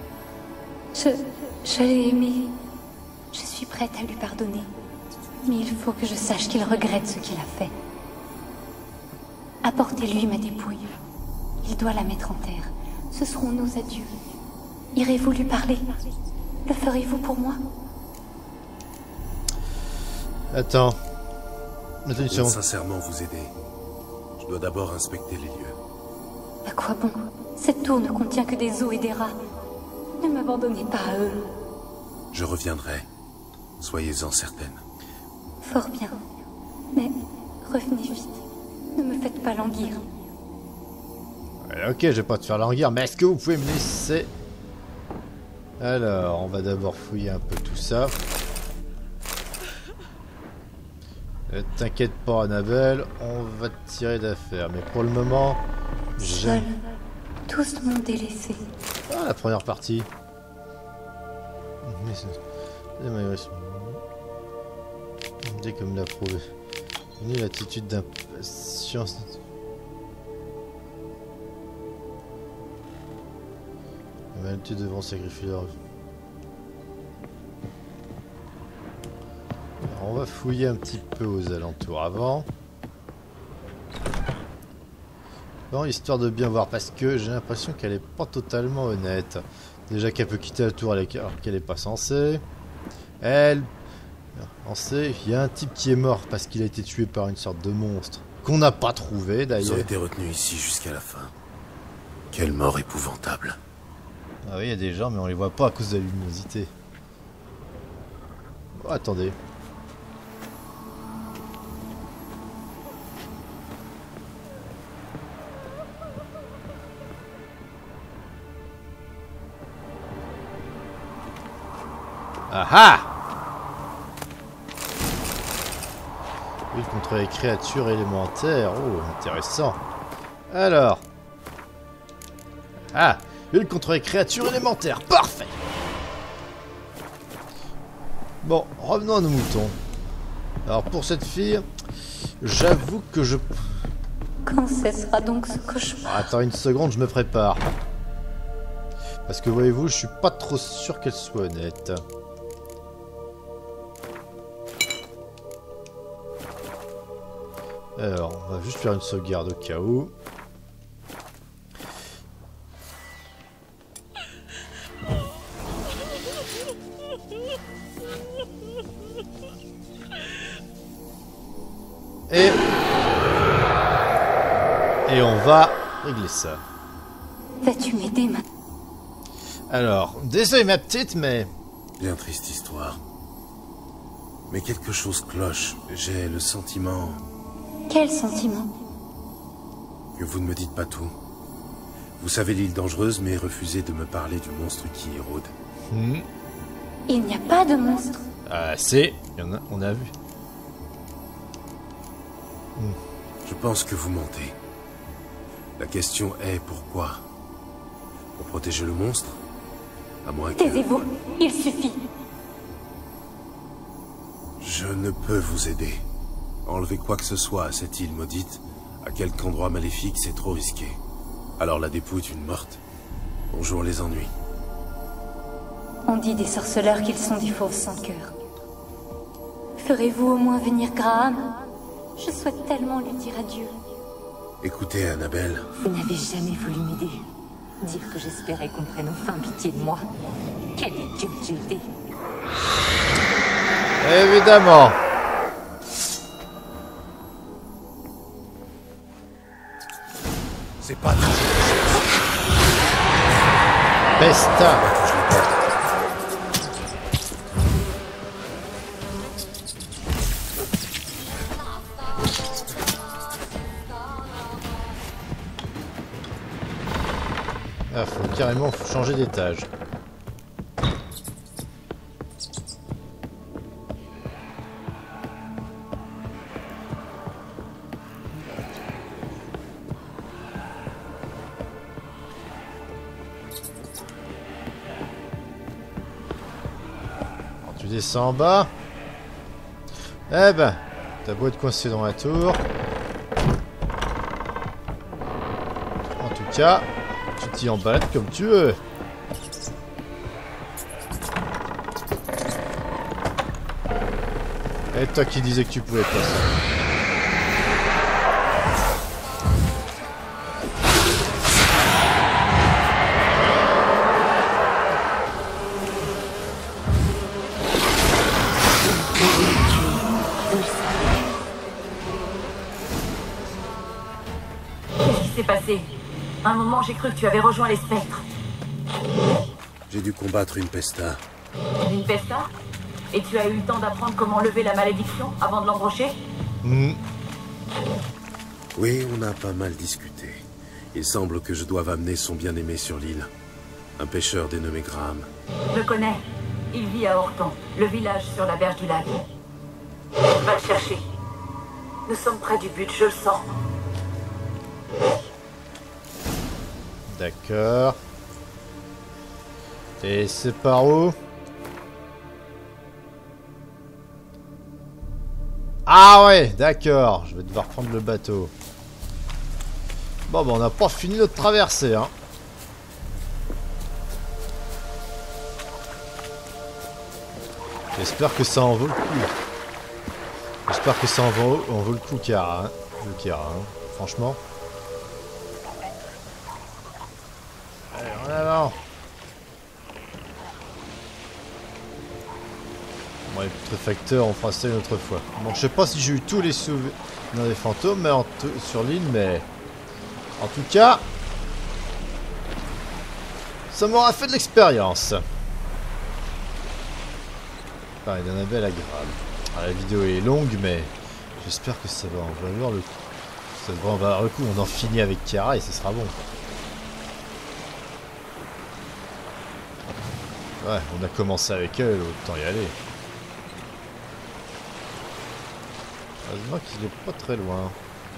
S10: Je l'ai aimé. Je suis prête à lui pardonner. Mais il faut que je sache qu'il regrette ce qu'il a fait. Apportez-lui ma dépouille. Il doit la mettre en terre. Ce seront nos adieux. Irez-vous lui parler? Le ferez-vous pour moi?
S2: Attends une
S5: Je peux
S2: seconde.
S5: sincèrement vous aider. Je dois d'abord inspecter les lieux.
S10: À quoi bon? Cette tour ne contient que des os et des rats. Ne m'abandonnez pas à eux.
S5: Je reviendrai. Soyez-en certaine.
S10: Fort bien. Mais revenez vite. Ne me faites pas languir.
S2: Ok, je vais pas te faire languir, mais est-ce que vous pouvez me laisser... Alors, on va d'abord fouiller un peu tout ça. T'inquiète pas, Annabelle, on va te tirer d'affaire. Mais pour le moment,
S10: Seuls, tous m'ont délaissé.
S2: Ah, la première partie. Dès comme l'a prouvé. Ni l'attitude d'impatience. La malhonnêteté devant sacrifier leur... Alors, on va fouiller un petit peu aux alentours avant. Bon, histoire de bien voir, parce que j'ai l'impression qu'elle est pas totalement honnête. Déjà qu'elle peut quitter la tour alors qu'elle est pas censée. Elle... On sait, il y a un type qui est mort parce qu'il a été tué par une sorte de monstre. Qu'on n'a pas trouvé
S5: Ils
S2: d'ailleurs.
S5: ont été retenus ici jusqu'à la fin. Quelle mort épouvantable.
S2: Ah oui, il y a des gens, mais on les voit pas à cause de la luminosité. Oh, attendez. Ah ah! Lutte contre les créatures élémentaires. Oh, intéressant. Alors. Ah! Lutte contre les créatures élémentaires. Parfait! Bon, revenons à nos moutons. Alors, pour cette fille, j'avoue que je...
S10: Quand cessera donc ce cauchemar?
S2: Attends une seconde, je me prépare. Parce que voyez-vous, je suis pas trop sûr qu'elle soit honnête. Alors, on va juste faire une sauvegarde au cas où. Et on va régler ça.
S10: Vas-tu m'aider maintenant?
S2: Alors, désolé ma petite, mais...
S5: Bien triste histoire. Mais quelque chose cloche. J'ai le sentiment...
S10: Quel sentiment?
S5: que vous ne me dites pas tout. Vous savez l'île dangereuse, mais refusez de me parler du monstre qui y rôde.
S10: Il n'y a pas de monstre.
S2: Ah, c'est... Il y en a, on a vu.
S5: Je pense que vous mentez. La question est pourquoi? Pour protéger le monstre? À moins que...
S10: Taisez-vous, il suffit.
S5: Je ne peux vous aider. Enlever quoi que ce soit à cette île maudite, à quelque endroit maléfique, c'est trop risqué. Alors la dépouille d'une morte. Bonjour les ennuis.
S10: On dit des sorceleurs qu'ils sont des fauves sans cœur. Ferez-vous au moins venir Graham? Je souhaite tellement lui dire adieu.
S5: Écoutez, Annabelle.
S11: Vous n'avez jamais voulu m'aider. Dire que j'espérais qu'on prenne enfin pitié de moi. Quel idiot j'ai été.
S2: Évidemment.
S5: C'est pas tout.
S2: Pesta. Ah, faut carrément changer d'étage. Alors, tu descends en bas. Eh ben, t'as beau être coincé dans la tour. En tout cas... tu t'y emballes comme tu veux. Et toi qui disais que tu pouvais pas ça.
S8: Qu'est-ce qui s'est passé? À un moment, j'ai cru que tu avais rejoint les spectres.
S5: J'ai dû combattre une pesta.
S8: Une pesta? Et tu as eu le temps d'apprendre comment lever la malédiction avant de l'embrocher?
S5: Oui, on a pas mal discuté. Il semble que je doive amener son bien-aimé sur l'île. Un pêcheur dénommé Graham.
S8: Je le connais. Il vit à Horton, le village sur la berge du lac. Va le chercher. Nous sommes près du but, je le sens.
S2: D'accord. Et c'est par où? Ah ouais, d'accord. Je vais devoir prendre le bateau. Bon, bah on n'a pas fini notre traversée, hein. J'espère que ça en vaut le coup. J'espère que ça en vaut le coup, Kara. Hein. Franchement. Allez, en avant. Bon, les putréfacteurs, on fera ça une autre fois. Bon, je sais pas si j'ai eu tous les souvenirs des fantômes mais sur l'île, mais... en tout cas... ça m'aura fait de l'expérience. Pareil, d'Annabelle agréable. Ah, la vidéo est longue, mais... j'espère que ça va en valoir le coup. Ça va en valoir le coup, on en finit avec Kara et ce sera bon. Ouais, on a commencé avec elle, autant y aller. Heureusement qu'il est pas très loin.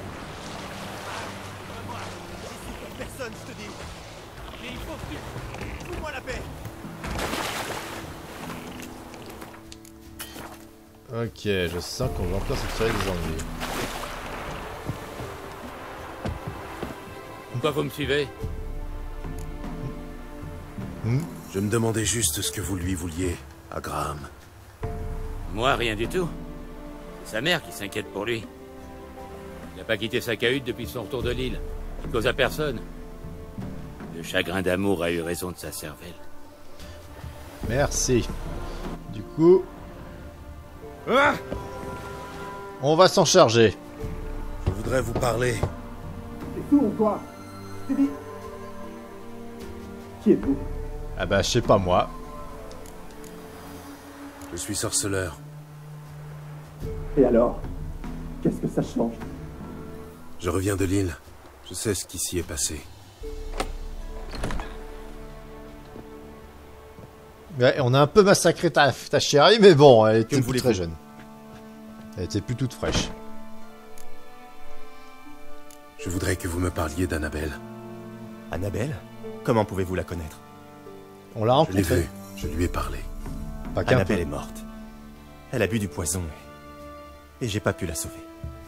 S12: Personne, je te dis. Mais il faut que tu... fous-moi la paix.
S2: Ok, je sens qu'on va encore se tirer des ennuis.
S13: Pourquoi vous me suivez?
S5: Je me demandais juste ce que vous lui vouliez à Graham.
S13: Moi, rien du tout. C'est sa mère qui s'inquiète pour lui. Il n'a pas quitté sa cahute depuis son retour de l'île. Il cause à personne. Le chagrin d'amour a eu raison de sa cervelle.
S2: Merci. Du coup... ah, on va s'en charger.
S5: Je voudrais vous parler.
S9: C'est fou ou quoi? Je te dis... Qui êtes-vous?
S2: Ah bah, je sais pas moi.
S5: Je suis sorceleur.
S9: Et alors? Qu'est-ce que ça change?
S5: Je reviens de l'île. Je sais ce qui s'y est passé.
S2: Ouais, on a un peu massacré ta chérie, mais bon, elle était plus très jeune. Elle était plus toute fraîche.
S5: Je voudrais que vous me parliez d'Annabelle.
S12: Annabelle? Comment pouvez-vous la connaître?
S2: On l'a rencontrée.
S5: Je l'ai vue, je lui ai parlé.
S2: Pas qu'un
S12: Annabelle
S2: peu.
S12: est morte. Elle a bu du poison
S14: Et j'ai pas pu la sauver.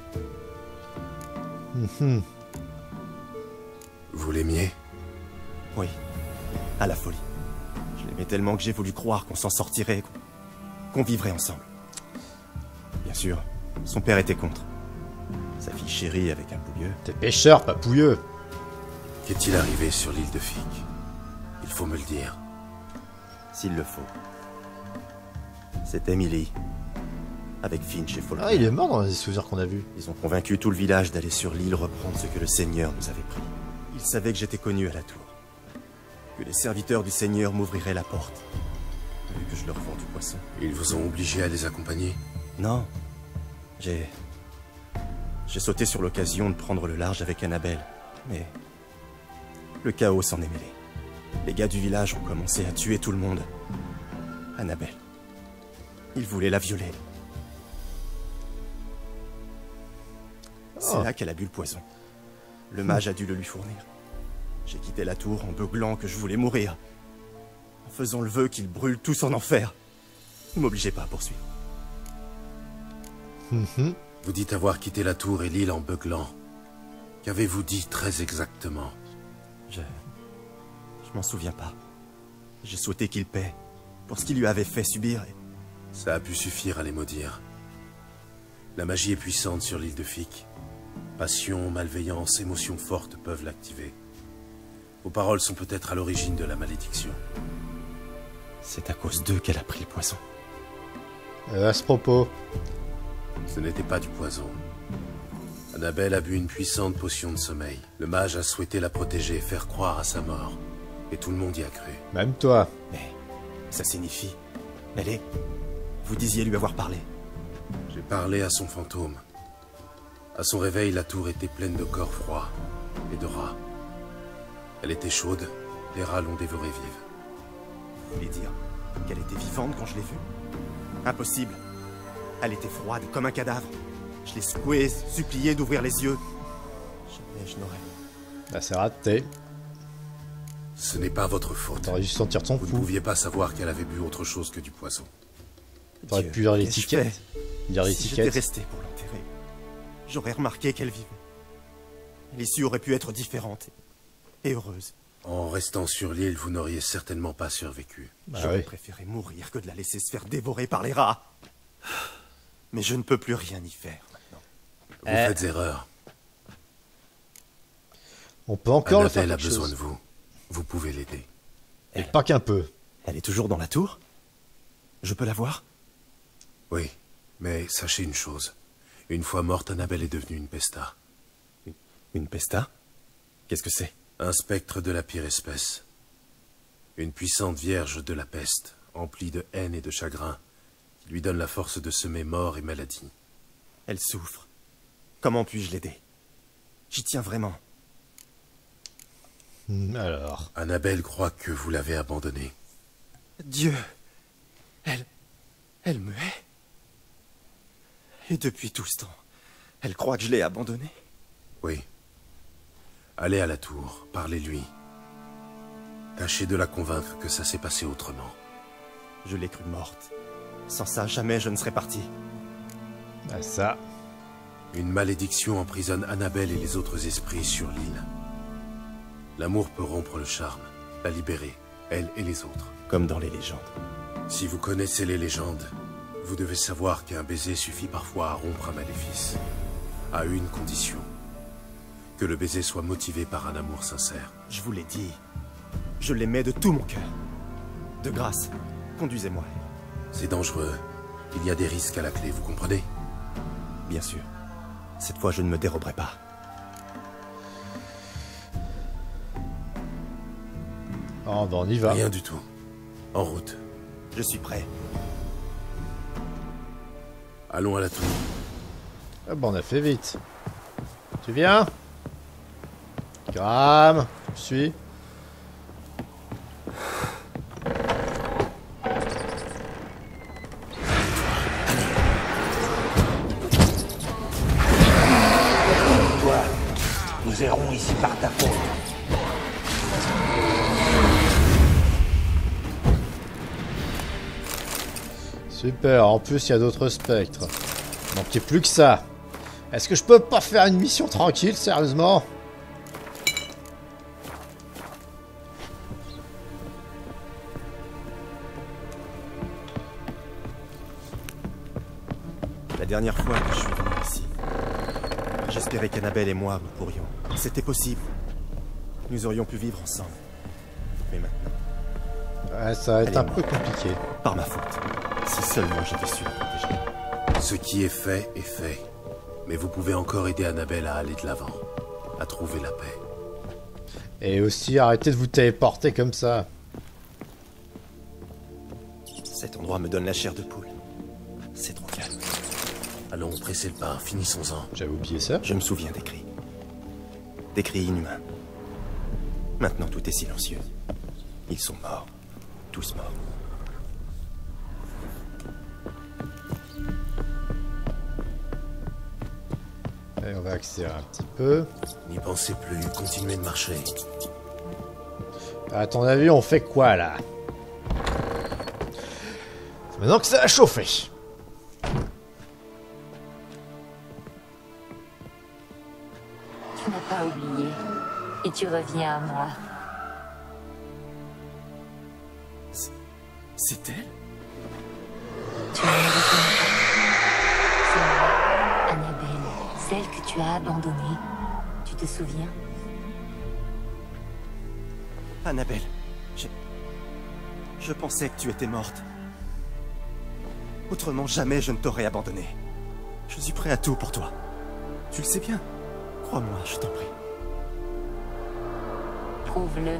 S5: Vous l'aimiez?
S14: Oui, à la folie. Je l'aimais tellement que j'ai voulu croire qu'on s'en sortirait, qu'on vivrait ensemble. Bien sûr, son père était contre. Sa fille chérie avec un pouilleux.
S2: T'es pêcheur, pas pouilleux.
S5: Qu'est-il arrivé sur l'île de Fic? Il faut me le dire.
S14: S'il le faut. C'est Emily. Avec Finch et Faulkner.
S2: Ah, il est mort dans les souvenirs qu'on a vus.
S14: Ils ont convaincu tout le village d'aller sur l'île reprendre ce que le Seigneur nous avait pris. Ils savaient que j'étais connu à la tour. Que les serviteurs du Seigneur m'ouvriraient la porte. Vu que je leur vends du poisson.
S5: Ils vous ont obligé à les accompagner?
S14: Non. J'ai sauté sur l'occasion de prendre le large avec Annabelle. Mais le chaos s'en est mêlé. Les gars du village ont commencé à tuer tout le monde. Annabelle. Ils voulaient la violer. C'est là qu'elle a bu le poison. Le mage a dû le lui fournir. J'ai quitté la tour en beuglant que je voulais mourir. En faisant le vœu qu'ils brûlent tous en enfer. Ne m'obligez pas à poursuivre.
S5: Vous dites avoir quitté la tour et l'île en beuglant. Qu'avez-vous dit très exactement?
S14: Je m'en souviens pas. J'ai souhaité qu'il paie pour ce qu'il lui avait fait subir et...
S5: Ça a pu suffire à les maudire. La magie est puissante sur l'île de Fic. Passion, malveillance, émotions fortes peuvent l'activer. Vos paroles sont peut-être à l'origine de la malédiction.
S14: C'est à cause d'eux qu'elle a pris le poison.
S2: À ce propos...
S5: Ce n'était pas du poison. Annabelle a bu une puissante potion de sommeil. Le mage a souhaité la protéger et faire croire à sa mort. Et tout le monde y a cru.
S2: Même toi.
S14: Mais ça signifie... Elle est... Vous disiez lui avoir parlé.
S5: J'ai parlé à son fantôme. À son réveil, la tour était pleine de corps froids et de rats. Elle était chaude, les rats l'ont dévorée vive.
S14: Vous voulez dire qu'elle était vivante quand je l'ai vue? Impossible. Elle était froide, comme un cadavre. Je l'ai secouée, suppliée d'ouvrir les yeux. Jamais je n'aurais...
S2: Là, c'est raté.
S5: Ce n'est pas votre faute.
S2: T'aurais dû sentir ton
S5: Vous
S2: fou.
S5: ne pouviez pas savoir qu'elle avait bu autre chose que du poison.
S2: T'aurais pu lire l'étiquette. Lire
S14: Si j'étais
S2: l'étiquette.
S14: resté pour l'enterrer, j'aurais remarqué qu'elle vivait. L'issue aurait pu être différente et heureuse.
S5: En restant sur l'île, vous n'auriez certainement pas survécu.
S14: J'aurais préféré mourir que de la laisser se faire dévorer par les rats. Mais je ne peux plus rien y faire maintenant.
S5: Vous faites erreur.
S2: On peut encore le faire
S5: Annabelle a
S2: quelque
S5: besoin
S2: chose.
S5: de vous. Vous pouvez l'aider.
S2: Et pas qu'un peu.
S14: Elle est toujours dans la tour? Je peux la voir?
S5: Oui, mais sachez une chose. Une fois morte, Annabelle est devenue une pesta.
S14: Une pesta? Qu'est-ce que c'est?
S5: Un spectre de la pire espèce. Une puissante vierge de la peste, emplie de haine et de chagrin, qui lui donne la force de semer mort et maladie.
S14: Elle souffre. Comment puis-je l'aider? J'y tiens vraiment.
S2: Alors...
S5: Annabelle croit que vous l'avez abandonnée.
S14: Dieu! Elle me hait. Et depuis tout ce temps, elle croit que je l'ai abandonnée.
S5: Oui. Allez à la tour, parlez-lui. Tâchez de la convaincre que ça s'est passé autrement.
S14: Je l'ai crue morte. Sans ça, jamais je ne serais parti.
S2: Ah ça...
S5: Une malédiction emprisonne Annabelle et les autres esprits sur l'île. L'amour peut rompre le charme, la libérer, elle et les autres.
S14: Comme dans les légendes.
S5: Si vous connaissez les légendes, vous devez savoir qu'un baiser suffit parfois à rompre un maléfice. À une condition. Que le baiser soit motivé par un amour sincère.
S14: Je vous l'ai dit. Je l'aimais de tout mon cœur. De grâce, conduisez-moi.
S5: C'est dangereux. Il y a des risques à la clé, vous comprenez?
S14: Bien sûr. Cette fois, je ne me déroberai pas.
S2: Oh, bah on y va.
S5: Rien du tout. En route.
S14: Je suis prêt.
S5: Allons à la tour.
S2: Ah bah on a fait vite. Tu viens? Graham, tu me suis?
S6: Toi, nous errons ici par ta faute.
S2: Super, en plus il y a d'autres spectres. Manquait plus que ça. Est-ce que je peux pas faire une mission tranquille, sérieusement?
S14: La dernière fois que je suis venu ici, j'espérais qu'Annabelle et moi, nous pourrions. C'était possible. Nous aurions pu vivre ensemble. Mais maintenant...
S2: Ouais, ça va être un peu compliqué.
S14: Par ma faute. Si seulement j'avais su la protéger.
S5: Ce qui est fait est fait. Mais vous pouvez encore aider Annabelle à aller de l'avant. À trouver la paix.
S2: Et aussi, arrêtez de vous téléporter comme ça.
S14: Cet endroit me donne la chair de poule. C'est trop calme.
S5: Allons, pressez le pas, finissons-en.
S2: J'avais oublié ça.
S14: Je me souviens des cris. Des cris inhumains. Maintenant, tout est silencieux. Ils sont morts. Tous morts.
S2: Allez, on va accélérer un petit peu.
S5: N'y pensez plus, continuez de marcher.
S2: À ton avis, on fait quoi, là? C'est maintenant que ça a chauffé.
S11: Tu n'as pas oublié. Et tu reviens à moi.
S14: C'est elle?
S11: Tu ne me reconnais pas. C'est moi, Annabelle, celle que tu as abandonnée. Tu te souviens?
S14: Annabelle, je pensais que tu étais morte. Autrement, jamais je ne t'aurais abandonnée. Je suis prêt à tout pour toi. Tu le sais bien. Crois-moi, je t'en prie.
S11: Prouve-le.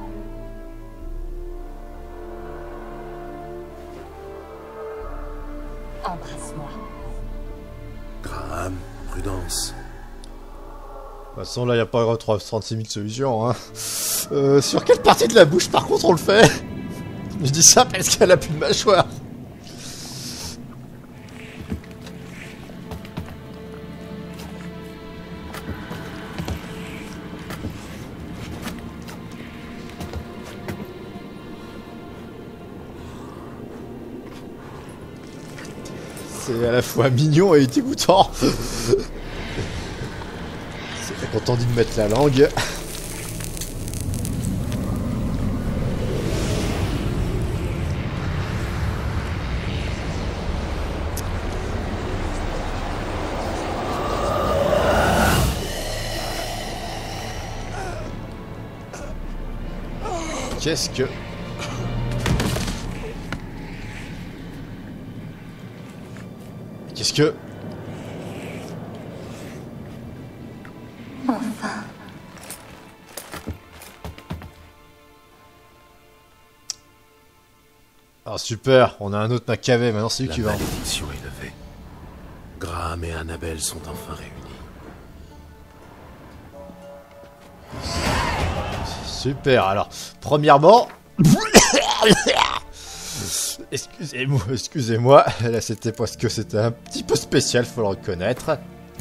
S11: Embrasse-moi.
S5: Graham, prudence.
S2: De toute façon, là, il n'y a pas 36 000 solutions. Hein. Sur quelle partie de la bouche, par contre, on le fait? Je dis ça parce qu'elle a plus de mâchoire. C'est à la fois mignon et dégoûtant. C'est quand on dit de mettre la langue. Qu'est-ce que... Qu'est-ce que...
S10: Enfin.
S2: Ah super, on a un autre Maccabée, maintenant c'est lui qui va.
S5: La malédiction est levée. Graham et Annabelle sont enfin réunis.
S2: Super, alors, premièrement... Excusez-moi, là c'était parce que c'était un petit peu spécial, faut le reconnaître.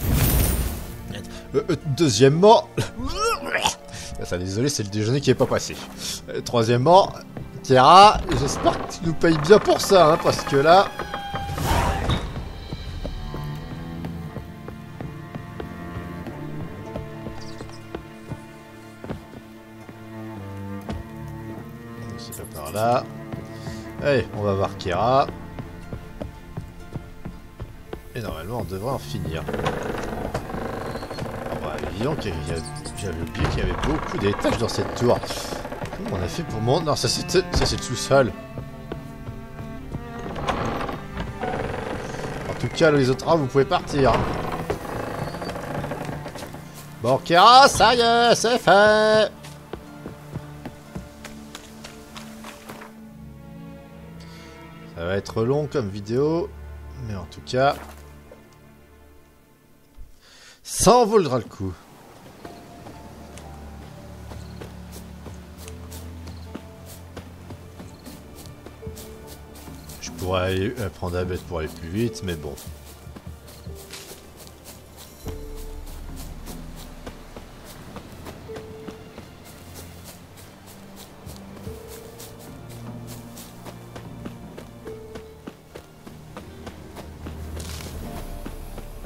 S2: Deuxièmement... Ça, désolé, c'est le déjeuner qui est pas passé. Troisièmement, Kera, j'espère que tu nous payes bien pour ça, hein, parce que là... C'est pas par là. Allez, on va voir Kera. Et normalement, on devrait en finir. Ah bah, évidemment qu'il y a... J'avais oublié qu'il y avait beaucoup d'étages dans cette tour. Comment on a fait pour monter? Non, ça c'est le sous-sol. En tout cas, les autres vous pouvez partir. Bon, Kera, ça y est, c'est fait. Ça va être long comme vidéo, mais en tout cas, ça en vaudra le coup. Je pourrais aller prendre la bête pour aller plus vite, mais bon.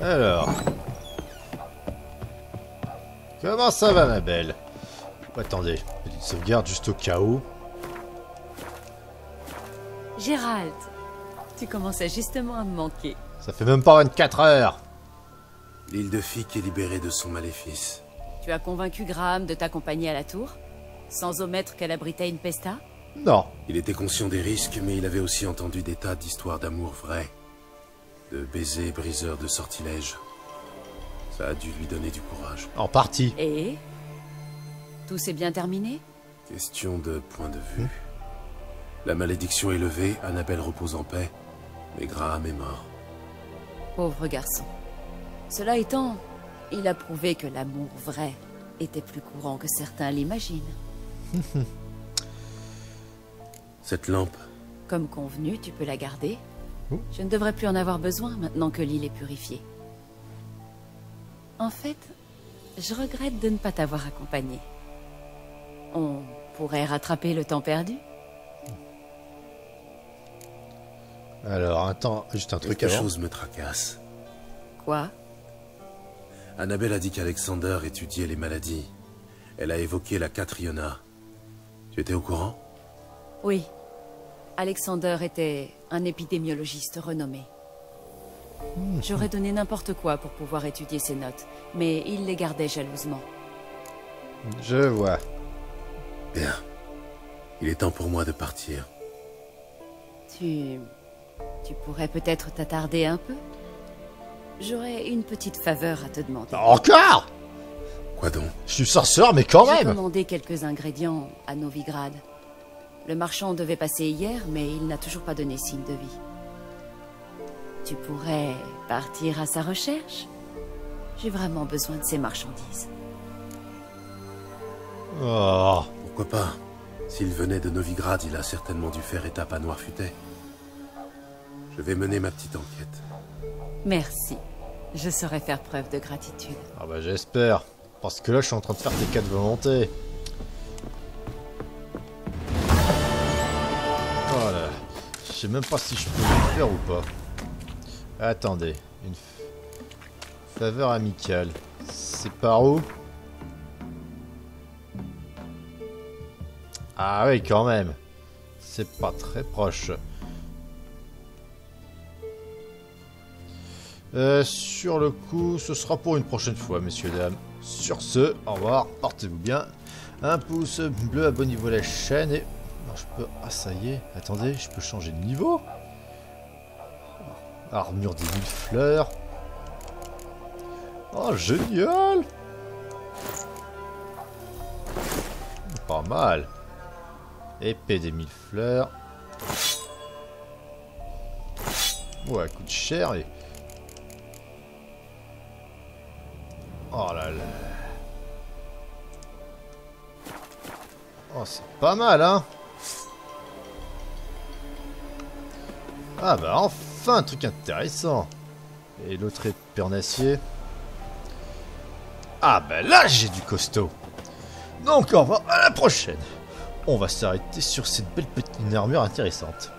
S2: Alors. Comment ça va, ma belle? Attendez, petite sauvegarde juste au cas où.
S3: Gérald, tu commençais justement à me manquer.
S2: Ça fait même pas 24 heures.
S5: L'île de Fique est libérée de son maléfice.
S3: Tu as convaincu Graham de t'accompagner à la tour, sans omettre qu'elle abritait une pesta?
S2: Non.
S5: Il était conscient des risques, mais il avait aussi entendu des tas d'histoires d'amour vraies. De baisers briseurs de sortilèges. Ça a dû lui donner du courage.
S2: En partie.
S3: Et tout s'est bien terminé?
S5: Question de point de vue. La malédiction est levée, Annabelle repose en paix, mais Graham est mort.
S3: Pauvre garçon. Cela étant, il a prouvé que l'amour vrai était plus courant que certains l'imaginent.
S5: Cette lampe...
S3: Comme convenu, tu peux la garder. Je ne devrais plus en avoir besoin maintenant que l'île est purifiée. En fait, je regrette de ne pas t'avoir accompagné. On pourrait rattraper le temps perdu.
S2: Alors, attends, juste un truc avant.
S5: Quelque chose me tracasse.
S3: Quoi?
S5: Annabelle a dit qu'Alexander étudiait les maladies. Elle a évoqué la Catriona. Tu étais au courant?
S3: Oui. Alexander était un épidémiologiste renommé. J'aurais donné n'importe quoi pour pouvoir étudier ses notes, mais il les gardait jalousement.
S2: Je vois.
S5: Bien. Il est temps pour moi de partir.
S3: Tu pourrais peut-être t'attarder un peu? J'aurais une petite faveur à te demander.
S2: Encore?
S5: Quoi donc?
S2: Je suis sorcière, mais quand même!
S3: J'ai commandé quelques ingrédients à Novigrad. Le marchand devait passer hier, mais il n'a toujours pas donné signe de vie. Tu pourrais partir à sa recherche? J'ai vraiment besoin de ces marchandises.
S2: Oh.
S5: Pourquoi pas? S'il venait de Novigrad, il a certainement dû faire étape à Noirfutet. Je vais mener ma petite enquête.
S3: Merci. Je saurai faire preuve de gratitude.
S2: Ah bah j'espère. Parce que là, je suis en train de faire tes 4 volontés. Voilà. Je sais même pas si je peux le faire ou pas. Attendez. Une faveur amicale. C'est par où? Ah oui, quand même. C'est pas très proche. Sur le coup, ce sera pour une prochaine fois, messieurs, dames. Sur ce, au revoir, portez-vous bien. Un pouce bleu, abonnez-vous à la chaîne et... Non, je peux... Ah, ça y est. Attendez, je peux changer de niveau. Armure des 1000 fleurs. Oh, génial! Pas mal. Épée des 1000 fleurs. Ouais, elle coûte cher et... Oh là là. Oh, c'est pas mal, hein. Ah bah enfin un truc intéressant. Et l'autre épée en acier. Ah bah là j'ai du costaud. Donc au revoir, à la prochaine. On va s'arrêter sur cette belle petite armure intéressante.